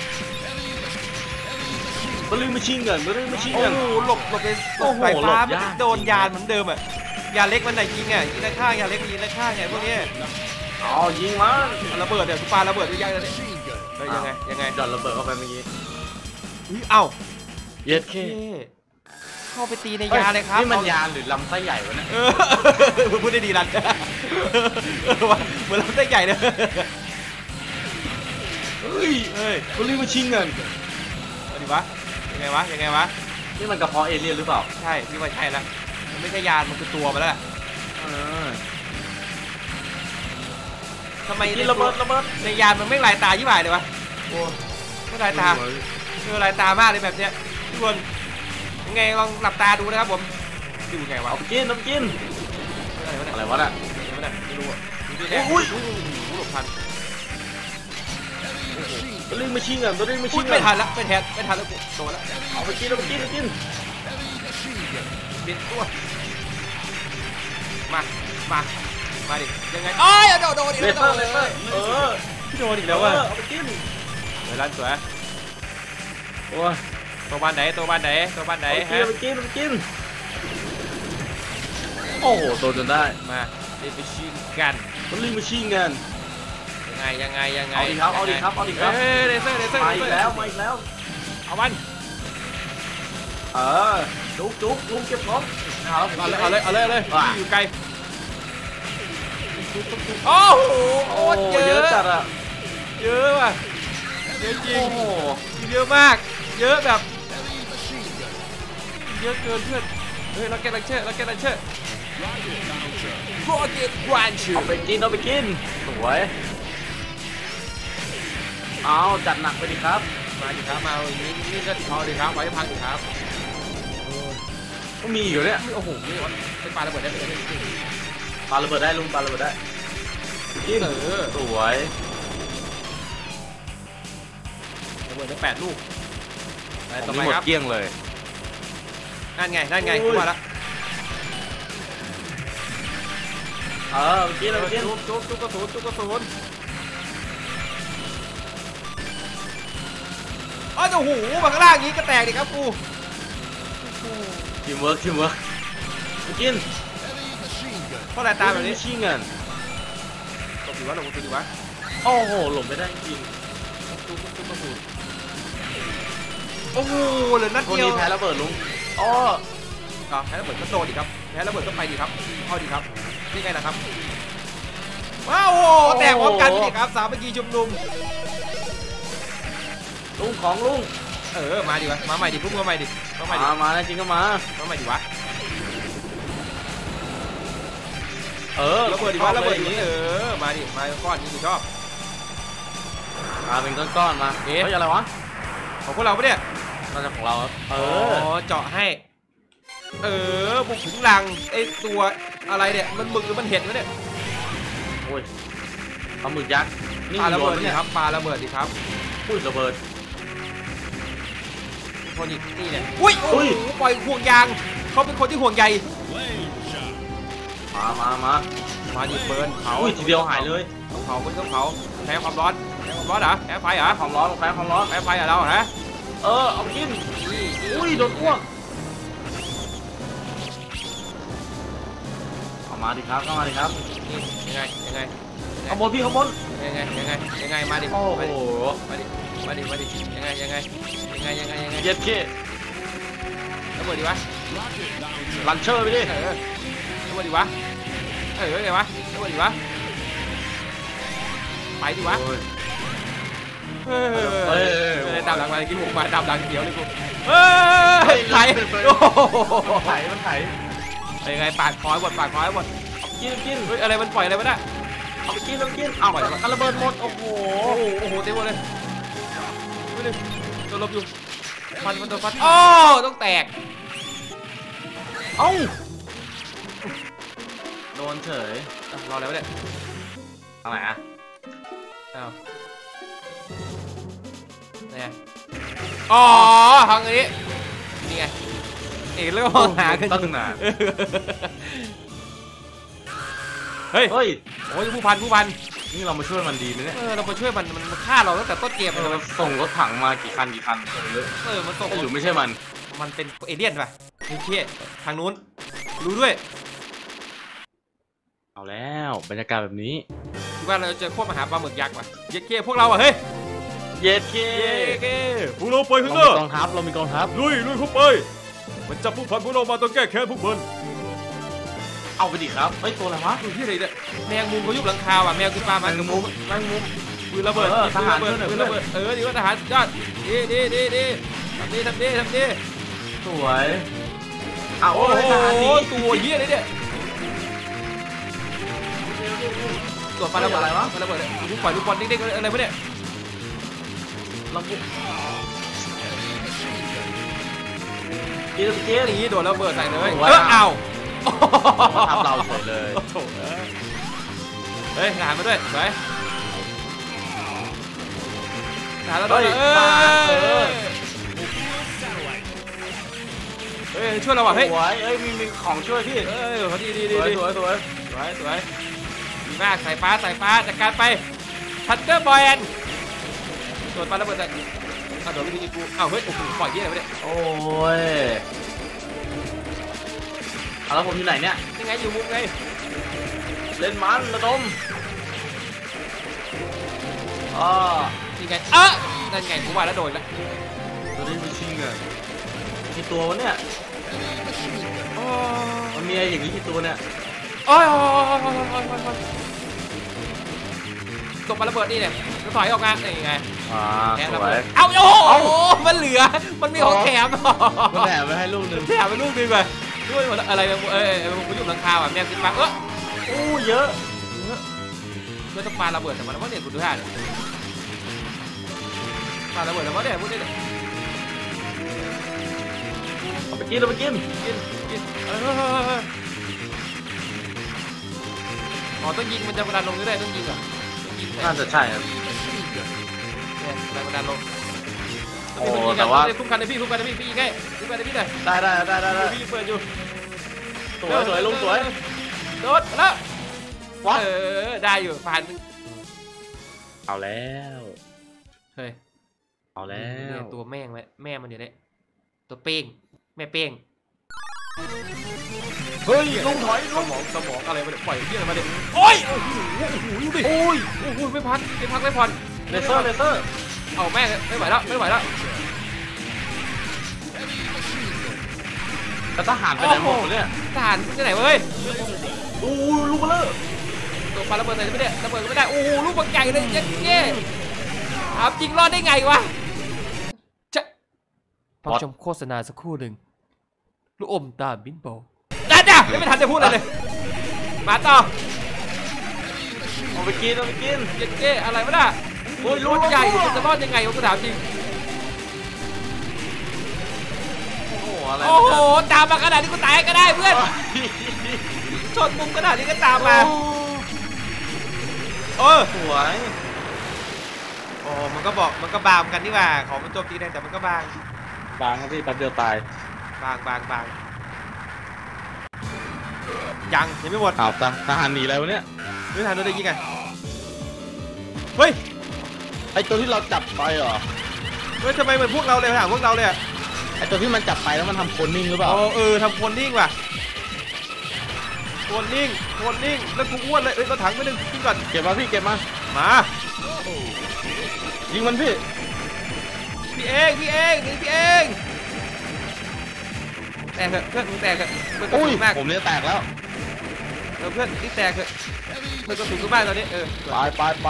บริมาชิงเงินบริมาชิงโอ้เงินโหหลบหลบเลยหลโอ้บโหสายฟ้าหลบไม่ยากโดนยานเหมือนเดิมอ่ะยานเล็กมันไหนยิงอ่ะยิงด้านข้างยานเล็กยิงด้านข้างไงพวกนี้เอายิงมันระเบิดเดี๋ยวปาระเบิดด้วยยางเลยฮ้ยยังไงยังไงหย่อนระเบิดเข้าไปเมื่อกี้อุ้ยเอ้าเย็ดเคเข้าไปตีในยานเลยครับนี่มันยานหรือลำไส้ใหญ่วะเนี่ยเออพูดได้ดีรันเออวะเหมือนลำไส้ใหญ่เลยเฮ้ยเฮ้ยคุณรีบมาชิงเงินเอาดิวะยังไงวะยังไงวะนี่มันกระเพาะเอเลี่ยนหรือเปล่าใช่พี่ว่าใช่ละมันไม่ใช่ยานมันคือตัวมันแล้วเออทำไมกินระเบิดระเบิดในยานมันไม่ลายตายี่หมายเลยวะโอ้ไม่ลายตาเออลายตามากเลยแบบเนี้ยทุกคนยังไงลองหลับตาดูนะครับผมดูไงวะเอาไปกินเอาไปกินอะไรวะเนี่ยอะไรวะน่ะอะไรวะเนี่ยไม่รู้อ่ะดูดิอุ้ยโอ้โหหลบทันตัวรีบมาชิงเงินตัวรีบมาชิพูดงเงิไม่นทันละไม่แทนไม่ทันแล้วกูโดนละเอาไปกินเอาไปกินเอาไปกินบิดตัวมามามาดิยังไงโอ้ยโดนโดนอีกเลแล้วเซอร์เลเซอร์เออพี่โดนอีกแล้วว่ะเอาไปกินเฮ้ยร้านสวยโอ้ยตัวบ้านไหนตัวบ้านไหนตัวบ้านไหนเอาไปกินเอาไปกินโอ้โหโดนจนได้มาเดี๋ยวไปชิงกันตัวรีบมาชิงเงินยังไงยังไงยังไงเอาดิครับเอาดิครับเอาดิครับเฮ้ยเลเซอร์เลเซอร์มาอีกแล้วมาอีกแล้วเอามันเออจุกจุกลุงเก็บของเอาเอาเลยเอาเลยเอาเลยเอาเลยว่ะอยู่ไกลโอ้โหโอ้โคตรเยเยอะอะจัดอะเยอะว่ะเยอะจริงโอ้โหเยอะมากเยอะแบบเยอะเกินเพื่อนเฮ้ยเราแกลังเชื่อเราแกลังเชื่อโรเกตกรานเชื่อเอาไปกินเอาไปกินสวยเอาจัดหนักไปดิครับมาดิครับมาอย่างนี้นี่ก็เอาดิครับไว้พังดิครับก็มีอยู่เนี่ยโอ้โหนี่วะเป็นปลาระเบิดได้เลยปาระเบิดได้ลุงปาระเบิดได้กินเออสวยระเบิดได้แปดลูกอะไรผต่อมไปหมดครับเกลี้ยงเลยนั่นไงนั่นไงโอ้ยมาละเออกินเอาไปกินจุ๊บจุ๊บจุ๊บกระสุนจุ๊บกระสุนอ๋อโอ้โหมาข้างล่างอย่างนี้ก็แตกดิครับกูทีมเวิร์กทีมเวิร์กกินเพราะอะไรตามแบบนี้ชิงเงินตบดีวะลงตัวดีวะโอ้โหหลบไม่ได้จริงจุ๊บจุ๊บจุ๊บกระสุนโอ้โหเหลือนัดคนเดียวนี้แพ้ระเบิดลุงอ๋ออ๋อแพ้ระเบิดก็โดนดิครับแพ้ระเบิดก็ไปดิครับเข้าดิครับนี่ไงนะครับว้าวโอ้โหแตกพร้อมกันดิครับสามัคคีชุมนุมลุงของลุงเออมาดิวะมาใหม่ดิพุ่งมาใหม่ดิมาใหม่ดิมามาแล้วจริงก็มามาใหม่ดิวะเออระเบิดดิวะระเบิดดิเออมาดิมาก้อนนี้ดิชอบมาเป็นก้อนๆมาเอ๊ะเฮ้ยอะไรวะของพวกเราปะเนี่ยน่าจะของเราครับเออ๋ออเจาะให้เออบุกถึงรังไอตัวอะไรเนี่ยมันหมึกหรือมันเห็ดวะเนี่ยโอ้ยปลาหมึกยักษ์นี่ปาระเบิดโยนดิเนี่ยครับปาระเบิดดิครับอุ้ยระเบิดคนอีกนี่เนี่ยอุ้ยโอ้อุ้ยโหปล่อยห่วงยางเขาเป็นคนที่ห่วงใยมามามามาดิเบิร์นเผาอุ้ยทีเดียวหายเลยต้องเผาคนต้องเผาแพ้ความร้อนแพ้ความร้อนเหรอแพ้ไฟเหรอแพ้ความร้อนแพ้ความร้อนแพ้ไฟเหรอเราฮะเออเอาไปกินนี่อุ้ยโดนอ้วกเอามาดิครับเข้ามาดิครับนี่ยังไงยังไงขบวนพี่ขบวนยังไงยังไงยังไงมาดิโอ้โหมาดิมาดิมาดิยังไงยังไงยังไงยังไงยังไงเย็ดเคระเบิดดิวะลันเชอร์ไปดิเออระเบิดดิวะเออไงวะระเบิดดิวะไปดิวะโอ้ยเฮ้ยเฮ้ยเฮ้ยดำหลังมากินหมูมาดำหลังเดียวเลยกูเฮ้ยไหลโอ้โหไถมันไถยังไงปาดคอยหมดปาดคอยหมดกินกินเฮ้ยอะไรมันปล่อยอะไรวะน่ะเอาไปกินเอาไปกินเอาเอาระเบิดหมดโอ้โหโอ้โหโอ้โหเต็มหมดเลยไม่เลยตัวลบอยู่ฟันมันตัวฟันโอ้ต้องแตกเอ้าโดนเฉยรอแล้วเนี่ยทางไหนอะอ้าวเนี่ยอ๋อทางนี้นี่ไงเอกเริ่มมองหากันตั้งนานเฮ้ยเฮ้ยโอ้ยผู้พันผู้พันนี่เรามาช่วยมันดีไหมเนี่ยเออเราไปช่วยมันมันมันฆ่าเราตั้งแต่ต้นเกมเลยเรามันส่งรถถังมากี่คันกี่คันเยอะเออมันส่งหรือไม่ใช่มันมันเป็นเอเลี่ยนป่ะนี่เชี่ยทางนู้นรู้ด้วยเอาแล้วบรรยากาศแบบนี้คิดว่าเราจะควบมาหาปลาหมึกยักษ์ป่ะเย็ดเกี้ยพวกเราอ่ะเฮ้ยเย็ดเคเก้พวกเราไปข้างหเราน้ามีกองทัพเรามีกองทัพลุยลุยเข้าไปมันจับพวกพันพวกเรามาต้องแก้แค้นพวกมันเอาไปดิครับเฮ้ยตัวอะไรวะดูที่ไหนเนี่ยแมงมุมเขายุบหลังคาว่ะแมวกินปลามันกับมุมแมงมุมปืนระเบิดปืนระเบิดปืนระเบิดเออดีว่าทหารยอดดีดีดีดีทำดีทำดีทำดีสวยอ้าวโอ้โอ้โหทหารนี้ตัวเหี้ยเลยเนี่ยตัวปลาระเบิดอะไรวะปลาระเบิดลูกปล่อยลูกบอลเด็กๆอะไรวะเนี่ยเราปุ๊บกีฬาเกมนี่โดนระเบิดใส่เลยโอ้เอโหอเอามาทับเราเฉยเลยโถ่เฮ้ยทหารมาด้วยไปทหารเราด้วยเออเฮ้ยช่วยเราว่ะเฮ้ยสวยเอ้ยมีมีของช่วยพี่เอ้ยเขาดีดีสดีวยดีสวยสวยสวยสวยดีมากสายฟ้าสายฟ้าจัดการไปทันเดอร์บอยแอนโดนปาระเบิดใส่อ้าวโดนวิธีกูอ้าวเฮ้ยโอ้โหปล่อยเยี่ยอะไรไปเนี่ยโอ้ยเอาแล้วผมอยู่ไหนเนี่ยยังไงอยู่มุมไงเล่นมันระดมอ๋อยังไงเออนั่นไงกูว่าแล้วโดนแล้วตัวนี้มีชิงอะกี่ตัววะเนี่ยโอ้มันมีอะไรอย่างนี้กี่ตัวเนี่ยโอ้ยโอ้ยโอ้ยโอ้ยโอ้ยโอ้ยโอ้ยตกปาระเบิดนี่เนี่ยจะถอยออกมานี่ไงอ่าแถมสระวเบิยดเอาโอ้โหมันเหลือมันมีของแถมมันแถมไปให้ลูกหนึ่งแถมไปลูกนึงเลยด้วยอะไรเออมันอยู่หลังคาแบบแนวขึ้นมาเอออู้เยอะไม่ต้องปาระเบิดแต่มันว่าเนี่ยคุณดูท่าปาระเบิดแต่ว่าเนี่ยพูดได้เลยเอาไปกินเอาไปกินกินกินเอออ๋อต้องยิงมันจะกระดานลงได้ต้องยิงอ่ะต้องยิงน่าจะใช่ครับเนี่ยกระดานลงโอ้แต่ว่าคุ้มกันเลยพี่คุ้มกันเลยพี่พี่ยิงให้คุ้มกันเลยพี่หน่อยได้ได้ได้ได้ได้พี่เปิดอยู่สวยสวยลุงสวยโดดแล้ววัดเออได้อยู่ผ่านเอาแล้วเฮ้ยเอาแล้วตัวแม่งไว้แม่มันอยู่เนี่ยตัวเป้งแม่เป้งเฮ้ยลุงถอยสลุงมองสมองอะไรมาเนี่ยปล่อยเที่ยมาเนี่ยโอ้ยโอ้โหโอ้โหดูดิโอ้ยโอ้โหไม่พักไม่พักไม่ผ่อนเลเซอร์เลเซอร์เอาแม่ไม่ไหวแล้วไม่ไหวแล้วแต่ทหารไปไหนหมดเนี่ยทหารที่ไหนเว้ยอู้ลูกเบลอตัวปาระเบิดใส่ไม่ได้ระเบิดไม่ได้โอ้โหลูกบักใหญ่เลยเจ๊เจ๊ถามจริงรอดได้ไงวะจะพักชมโฆษณาสักครู่หนึ่งลูกอมตาบินโบนั่นจ้ะไม่ทันจะพูดอะไรเลยมาต่อเอาไปกินเอาไปกินเจ๊เจ๊อะไรวะน่ะโอ้ยลูกใหญ่จะรอดยังไงวะกูถามจริงโอ้โหอะไรโอ้โหตามมาขนาดนี้กูตายก็ได้เพื่อนชนมุมขนาดนี้ก็ตามมาเออสวยโอ้มันก็บอกมันก็บางกันนี่ว่าของมันโจมตีได้แต่มันก็บางบางครับพี่แป๊บเดียวตายบางบางบางยังยังไม่หมดอ้าวทหารหนีแล้วเนี่ยไม่ทันโดนได้ยิงไงเฮ้ยไอตัวที่เราจับไปเหรอเฮ้ยทำไมเหมือนพวกเราเลยถามพวกเราเลยอะไอตัวที่มันจับไปแล้วมันทำคนนิ่งหรือเปล่าโอ้เออทำคนนิ่งว่ะคนนิ่งคนนิ่งแล้วกูอ้วนเลยเอ้ยเราถังไปหนึ่งกินก่อนเก็บมาพี่เก็บมามายิงมันพี่พี่เองพี่เองนี่พี่เองแตกเถอะเพื่อนมึงแตกเถอะเพื่อนกระอุ้ยสุนมากผมเนี่ยแตกแล้วเออเพื่อนนี่แตกเถอะเพื่อนกระสุนกูมากตอนนี้เออไปไปไป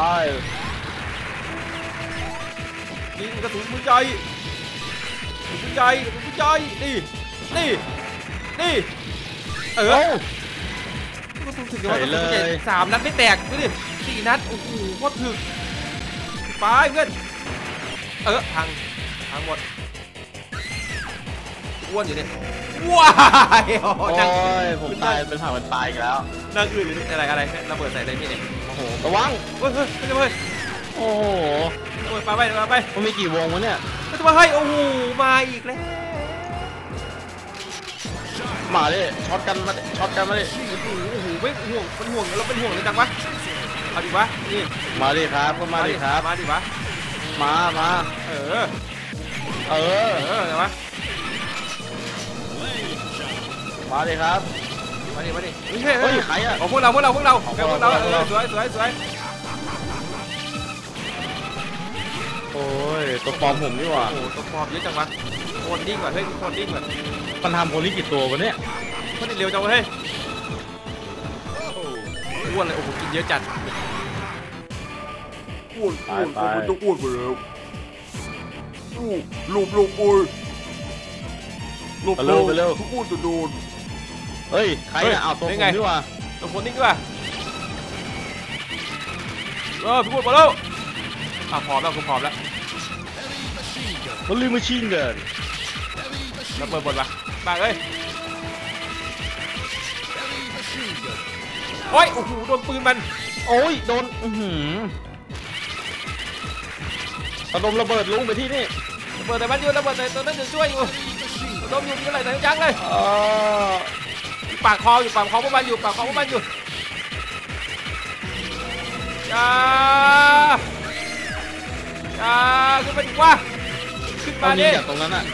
ยิงกระสุนมือใจมือใจมือใจนี่นี่นี่เออโอ้กระสุนถึงว่ากระสุนใหญ่สามนัดไม่แตกดูดิสี่นัดโอ้โหโคตรถึกไปเพื่อนเออพังพังหมดอ้วนอยู่เนี่ยว้ายโอ้โอ้นั่งยผมตายเป็นผ่ามันตายอีกแล้วนั่งอื่นอยู่นี่อะไรอะไรระเบิดใส่อะไรพี่เนี่ยโอ้โหระวังเฮ้ยเฮ้ยไม่ใช่เฮ้ยโอ้โหโอ้ยปาไปปาไปมันมีกี่วงวะเนี่ยไม่ใช่เฮ้ยโอ้โหมาอีกแล้วมาดิช็อตกันมาดิช็อตกันมาดิโอ้โหโอ้โหไม่ห่วงมันห่วงเราเป็นห่วงเลยจังวะเอาดิวะนี่มาดิครับก็มาดิครับมาดิวะมามาเออเออเออเดี๋ยววะมาดิครับมาดิมาดิเฮ้ยเฮ้ยใครอะของพวกเราพวกเราพวกเราของพวกเราพวกเราเออสวยสวยสวยโอ้อ้ยตัวปลอมผมนี่หว่าโอ้โหตัวปลอมเยอะจังวะโคนดิ้งว่ะเฮ้ยโคนดิ้งว่ะมันทำคนนี้กี่ตัววะเนี่ยคนนี้เร็วจังวะเฮ้ยอ้วนเลยโอ้โหกินเยอะจัดอ้วนอ้วนมันต้องอ้วนไปแล้วอู้หลบหลบโอ้ยหลบไปเร็วไปเร็วทุกอ้วนจะโดนเฮ้ยใครเนี่ยเอาตัวผมนี่หว่าตัวคนดิ้งด้วยเออพี่อ้วนมาแล้วอ่ะพร้อมแล้วกูพร้อมแล้วมันลืมมาชิงเกินแล้วเปิดบนปะบ้าเอ้ยโอ้ยโอ้โหโดนปืนมันโอ้ยโดนอื้อหือระดมระเบิดลุงไปที่นี่ระเบิดแต่มันอยู่ระเบิดแต่ตัวนั้นจะช่วยอยู่ระดมอยู่มีอะไรแต่ยังเลยเออปากคออยู่ปากคอพวกมันอยู่ปากคอพวกมันอยู่จ้าจ้าขึ้นมาดิว่าขึ้นเอามายิดิงจากตรงนั้นอ่ะ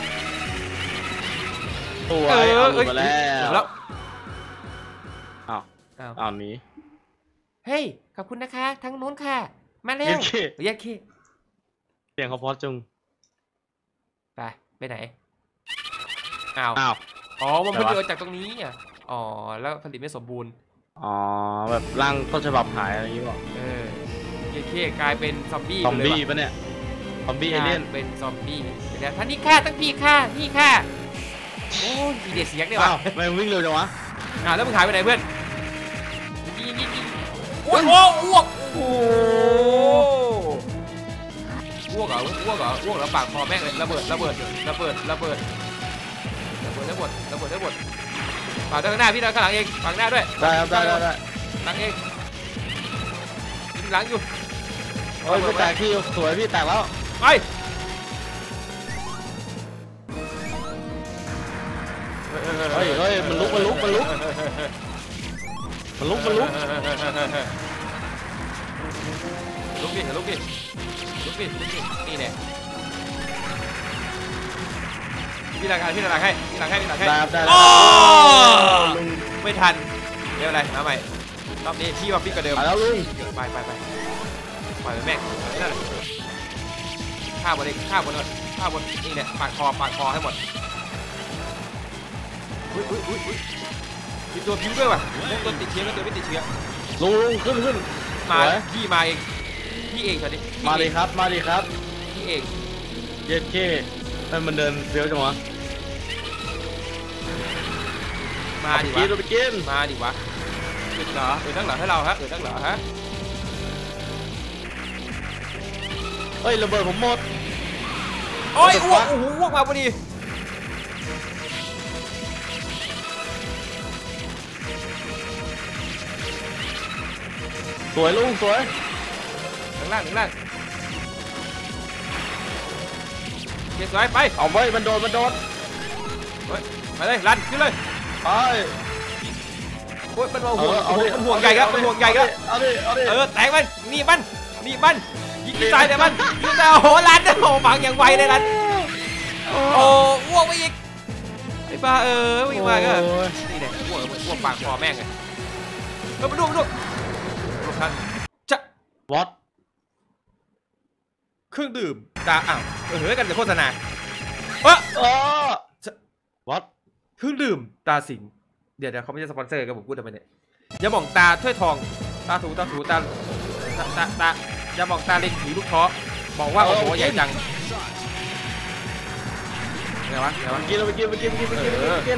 ตัวเอไอ้อเอาหลุเอ้ดยมาแล้วแล้วอ้าวอ้าวอ้าวหนี้เฮ้ยขอบคุณนะคะทั้งนู้นค่ะมาเร็เย็วนเคเรียกเคเสียงเขาเพอจุงไปไปไหนอ้าวอ้าวอ๋อมันเพิ่งไหนวะเดินจากตรงนี้อ่ะอ๋อแล้วผลิตไม่สมบูรณ์อ๋อแบบร่างต้นฉบับหายอะไรอย่างงี้ป่ะเออเรียกเคกลายเป็นซอมบี้ซอมไปเลยบี้ว่ะปะเนี่ยซอมบี้เอเลี่ยนเป็นซอมบี้เดี๋ยวท่านนี่ฆ่าตั้งพี่ฆ่านี่ฆ่าโอ้ยมีเด็ดเสียงด้วยวะอ้าวทำไมมันวิ่งเร็วจังวะอ่าแล้วมึงหายไปไหนเพื่อนยิงยิงยิงโอ้ยโอ้อ้วกโอ้อ้วกเหรออ้วกเหรออ้วกแล้วปากคอแม่งเลยระเบิดระเบิดระเบิดระเบิดระเบิดระเบิดระเบิดระเบิดปากด้านหน้าพี่ด้านข้างหลังเองปากหน้าด้วยได้ครับได้ได้ได้หลังเองยิงหลังอยู่โอ้ยพี่แตกพี่สวยพี่แตกแล้วไปเฮ้ยเฮ้ยมันลุกมันลุกมันลุกมันลุกมันลุกลุกดิลุกดิลุกดิลุกดินี่แน่พี่หลังพี่หลังให้พี่หลังให้พี่หลังให้ได้ครับได้โอ้ลุงไม่ทันเดี๋ยวอะไรมาใหม่รอบนี้พี่ว่าพี่กว่าเดิมมาแล้วลุงไปไปไปปล่อยแม่งนั่นฆ่าบนเลยฆ่าบนเลยฆ่าบนนี่เนี่ยปาดคอปาดคอให้หมดอุ้ยอุ้ยอุ้ยอุ้ยมีตัวพิ้วด้วยว่ะตัวติดเชื้อแล้วตัวไม่ติดเชื้อลุงลุงขึ้นขึ้นมาสวยพี่มาเองพี่เองตอนนี้มาดิครับมาดิครับพี่เองเย็นเคให้มันเดินเฟี้ยวจังวะมาเอาไปดิกินวะเอาไปกินมาดิวะอึดเหรออึดตั้งเหรอให้เราฮะอึดตั้งเหรอฮะเฮ้ยระเบิดผมหมดโอ้ยอ้วกโอ้โหอ้วกมาพอดีสวยลุงสวยถึงล่างถึงล่างเกียร์สวยไปเอาไว้มันโดนมันโดนเฮ้ยไปเลยรันขึ้นเลยไปโอ้ยมันห่วงมันห่วงใหญ่ครับมันห่วงใหญ่ครับเอาดิเอาดิเออแตกมันนี่มันนี่มันยิงตายแต่มันยิงแต่โอ้โหรันโอ้โหบังอย่างไวเลยรันโอ้อ้วกไปอีกไอ้บ้าเออวิ่งมาก็นี่เนี่ยอ้วกอ้วกปากคอแม่งเลยเออมาดูมาดูลูกท่านจะวอตเครื่องดื่มตาอ้าวเออเฮ้ยกันจะโฆษณาเออเออวอตเครื่องดื่มตาสิงเดี๋ยวเดี๋ยวเขาไม่ใช่สปอนเซอร์กันผมพูดทำไมเนี่ยอย่ามองตาถ้วยทองตาถูตาถูตาตาตาตาอย่ามองตาเล็งถือลูกท้อบอกว่าโอ้โหใหญ่จังไงวะไงวะกินเราไปกินไปกินไปกินไปกินไปกิน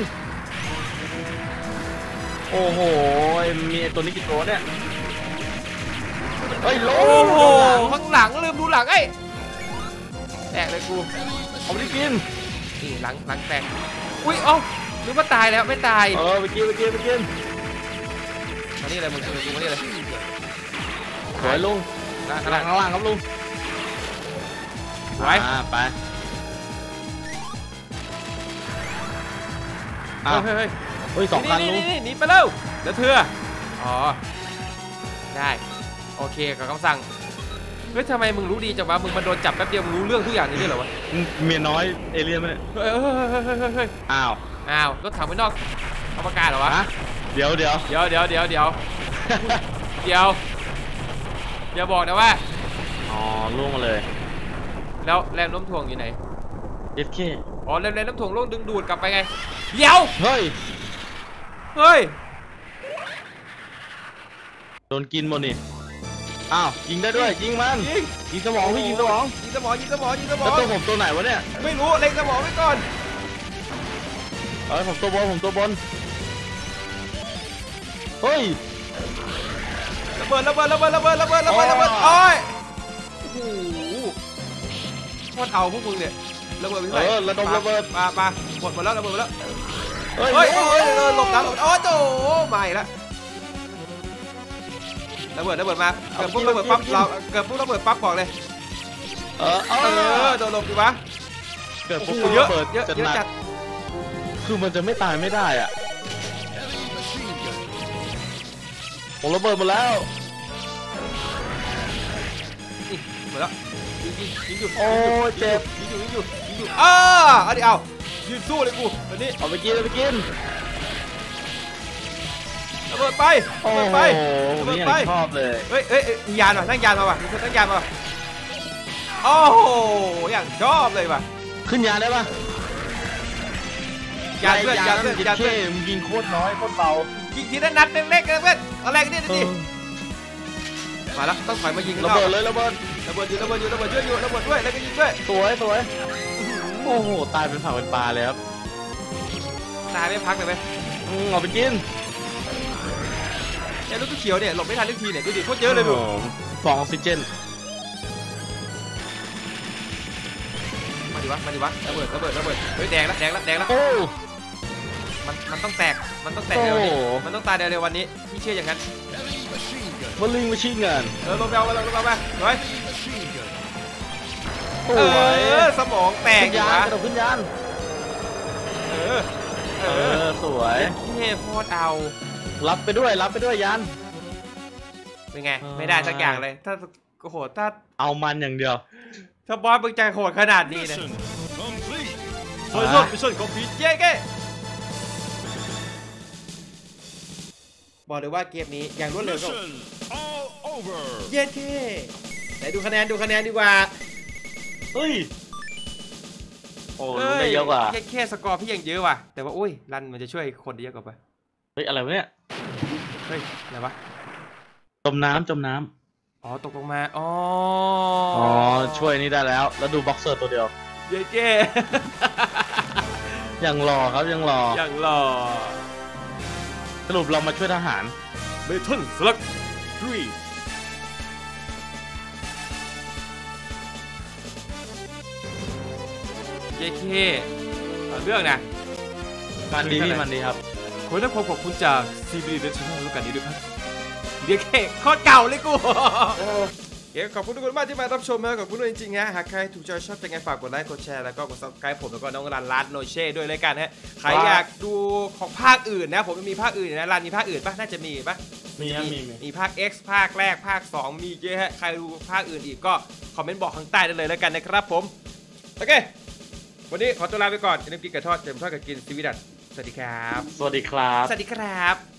โอ้โหมีตัวนี้กี่ตัวเนี่ยเฮ้ยโลโอ้โหข้างหลังลืมดูหลังไอ้แตกเลยกูเอาไปกินนี่หลังหลังแตกอุ้ยเอ้านึกว่าตายแล้วไม่ตายเออไปกินไปกินไปกินมานี่เลยมึงมึงมานี่เลยสวยลุงนะข้างล่างข้างล่างครับลุงสวยอ่าไปเฮ้ยเฮ้ยเฮ้ยสองคันลุงนี่หนีไปแล้วเดี๋ยวเธออ๋อได้โอเคกับคำสั่งเฮ้ยทำไมมึงรู้ดีจังวะมึงมาโดนจับแป๊บเดียวมึงรู้เรื่องทุกอย่างนี้ด้วยเหรอวะเมียน้อยเอเลี่ยนไหมเนี่ยเฮ้ยเฮ้ยเฮ้ยเฮ้ยเฮ้ยอ้าวอ้าวรถถังไปนอกอวกาศเหรอวะฮะเดี๋ยวเดี๋ยวเดี๋ยวเดี๋ยวเดี๋ยวเดี๋ยวเดี๋ยวเดี๋ยวบอกนะว่าอ๋อล่วงมาเลยเแล้วแรงโน้มถ่วงอยู่ไหนเอฟเคอ๋อแรงแรงโน้มถ่วงโลกดึงดูดกลับไปไงเดี๋ยวเฮ้ยเฮ้ยโดนกินหมดนี่อ้าวยิงได้ด้วยยิงมันยิงยิงสมองพี่ยิงสมองยิงสมองยิงสมองยิงสมอแล้วงตัวผมตัวไหนวะเนี่ยไม่รู้เล็งสมองไว้ก่อนเอ้ยผมตัวบนผมตัวบนเฮ้ยระเบิดระเบิดระเบิดระเบิดระเบิดระเบิดระเบิดโอ้ยโอ้โหโคตรเอาพวกมึงเนี่ยระเบิดไปเท่าไหร่เออระดมระเบิดมามาหมดหมดแล้วระเบิดหมดแล้วเฮ้ยเฮ้ยเฮ้ยเออหลบน้ำหลบโอ้โหไม่ละระเบิดระเบิดมาเกิดปุ๊บระเบิดปั๊บเราเกิดปุ๊บระเบิดปั๊บบอกเลยเออเอเอออโดนหลบดีวะเกิดโอ้ปุ๊บโหเยอะระเบิดเยอะจะเยหอะนักจัดคือมันจะไม่ตายไม่ได้อ่ะผมระเบิดหมดแล้วนี่หมดแล้วยิงยิงยิงอยู่โอ้ยเจ็บยิงอยู่ยิงอยู่ยิงอยู่อ้าเอาดิเอายืนสู้เลยกูวันนี้เอาไปกินเอาไปกินระเบิดไปโอ้ระโหเบิดไประเบินี่ดไปชอบเลยเฮ้ยเฮ้ยมียานว่ะนั่งยานมาว่ะมีคนนั่งยานมาว่ะโอ้โหอย่างชอบเลยว่ะขึ้นยานได้ปะยานเพื่อนยานเพื่อนยิงยานเพื่อนเข้มึงยิงโคตรน้อยโคตรเบายิงทีละนัดเล็กๆนะเพื่อนเอาแรงนี่ดิมาแล้วต้องถอยมายิงระเบิดเลยระเบิดระเบิดอยู่ระเบิดอยู่ระเบิดช่วยอยู่ระเบิดด้วยแล้วก็ยิงด้วยสวยสวยโอ้โหตายเป็นผักเป็นปลาเลยครับตายไม่พักเลยไหมอืมเอาไปกินไอ้ลูกเขียวเนี่ยหลบไม่ทันทุกทีเนี่ยดูดิโคตรเยอะเลยดูโโหฟองออกซิเจนมาดิวะมาดิวะระเบิดระเบิดระเบิดเฮ้ยแดงแล้วแดงแล้วแดงแล้วโอ้มันมันต้องแตกมันต้องแตกเร็วนี้มันต้องตายเร็วๆวันนี้พี่เชื่ออย่างนั้นบอลลิงมาชิงกันเออลงไปเอาลงไปเอาไปเฮ้ยโอ้เอย อสมองแตกขึ้นอยู่ยานนะกระโดดขึ้นยานเออเอเอออสวยเท่โคตรเอารับไปด้วยรับไปด้วยยานเป็นไงเออไม่ได้สักอย่างเลยถ้าโอ้โหถ้าเอามันอย่างเดียวถ้าบอสมึงใจโหดขนาดนี้นะโซยโซยมิชชั่นคอมพลีทเย้เก้บอกเลยว่าเกมนี้อย่างรวดเร็วก็ all over เย้เก้ไหนดูคะแนนดูคะแนนดีกว่าเฮ้ยโอ้รู้ได้เยอะกว่าแค่แค่สกอร์พี่ยังเยอะว่ะแต่ว่าอุ้ยรันมันจะช่วยคนได้เยอะกว่าปะเฮ้ยอะไรวะเนี่ยเฮ้ยอะไรวะจมน้ำจมน้ำอ๋อตกลงมาอ๋ออ๋อช่วยนี่ได้แล้วแล้วดูบ็อกเซอร์ตัวเดียวเย้เก้ยังรอครับยังรออย่างหล่อสรุปเรามาช่วยทหารเมทัลสลักทรีเย้เก้เอาเรื่องนะมันดีพี่มันดีครับขอให้ความขอบคุณจากซีบีดีเดชชั่นรู้กันนี้ด้วยครับเย้เก้โคตรเก่าเลยกูเย้ขอบคุณทุกคนมากที่มารับชมนะขอบคุณด้วยจริงๆฮะหากใครถูกใจชอบจะไงฝากกดไลค์กดแชร์แล้วก็กดซับสไครป์ผมแล้วก็น้องรันรันโนเช่ด้วยเลยกันฮะใครอยากดูของภาคอื่นนะผมมีภาคอื่นนะรันมีภาคอื่นปะน่าจะมีปะมีครับมีมีภาค X ภาคแรกภาคสองมีเยอะฮะใครดูภาคอื่นอีกก็คอมเมนต์บอกข้างใต้ได้เลยแล้วกันนะครับผมโอเควันนี้ขอตัวลาไปก่อนอย่าลืมกินไก่ทอดเต็มทอดกับกินซีวิดัตสวัสดีครับสวัสดีครับสวัสดีครับ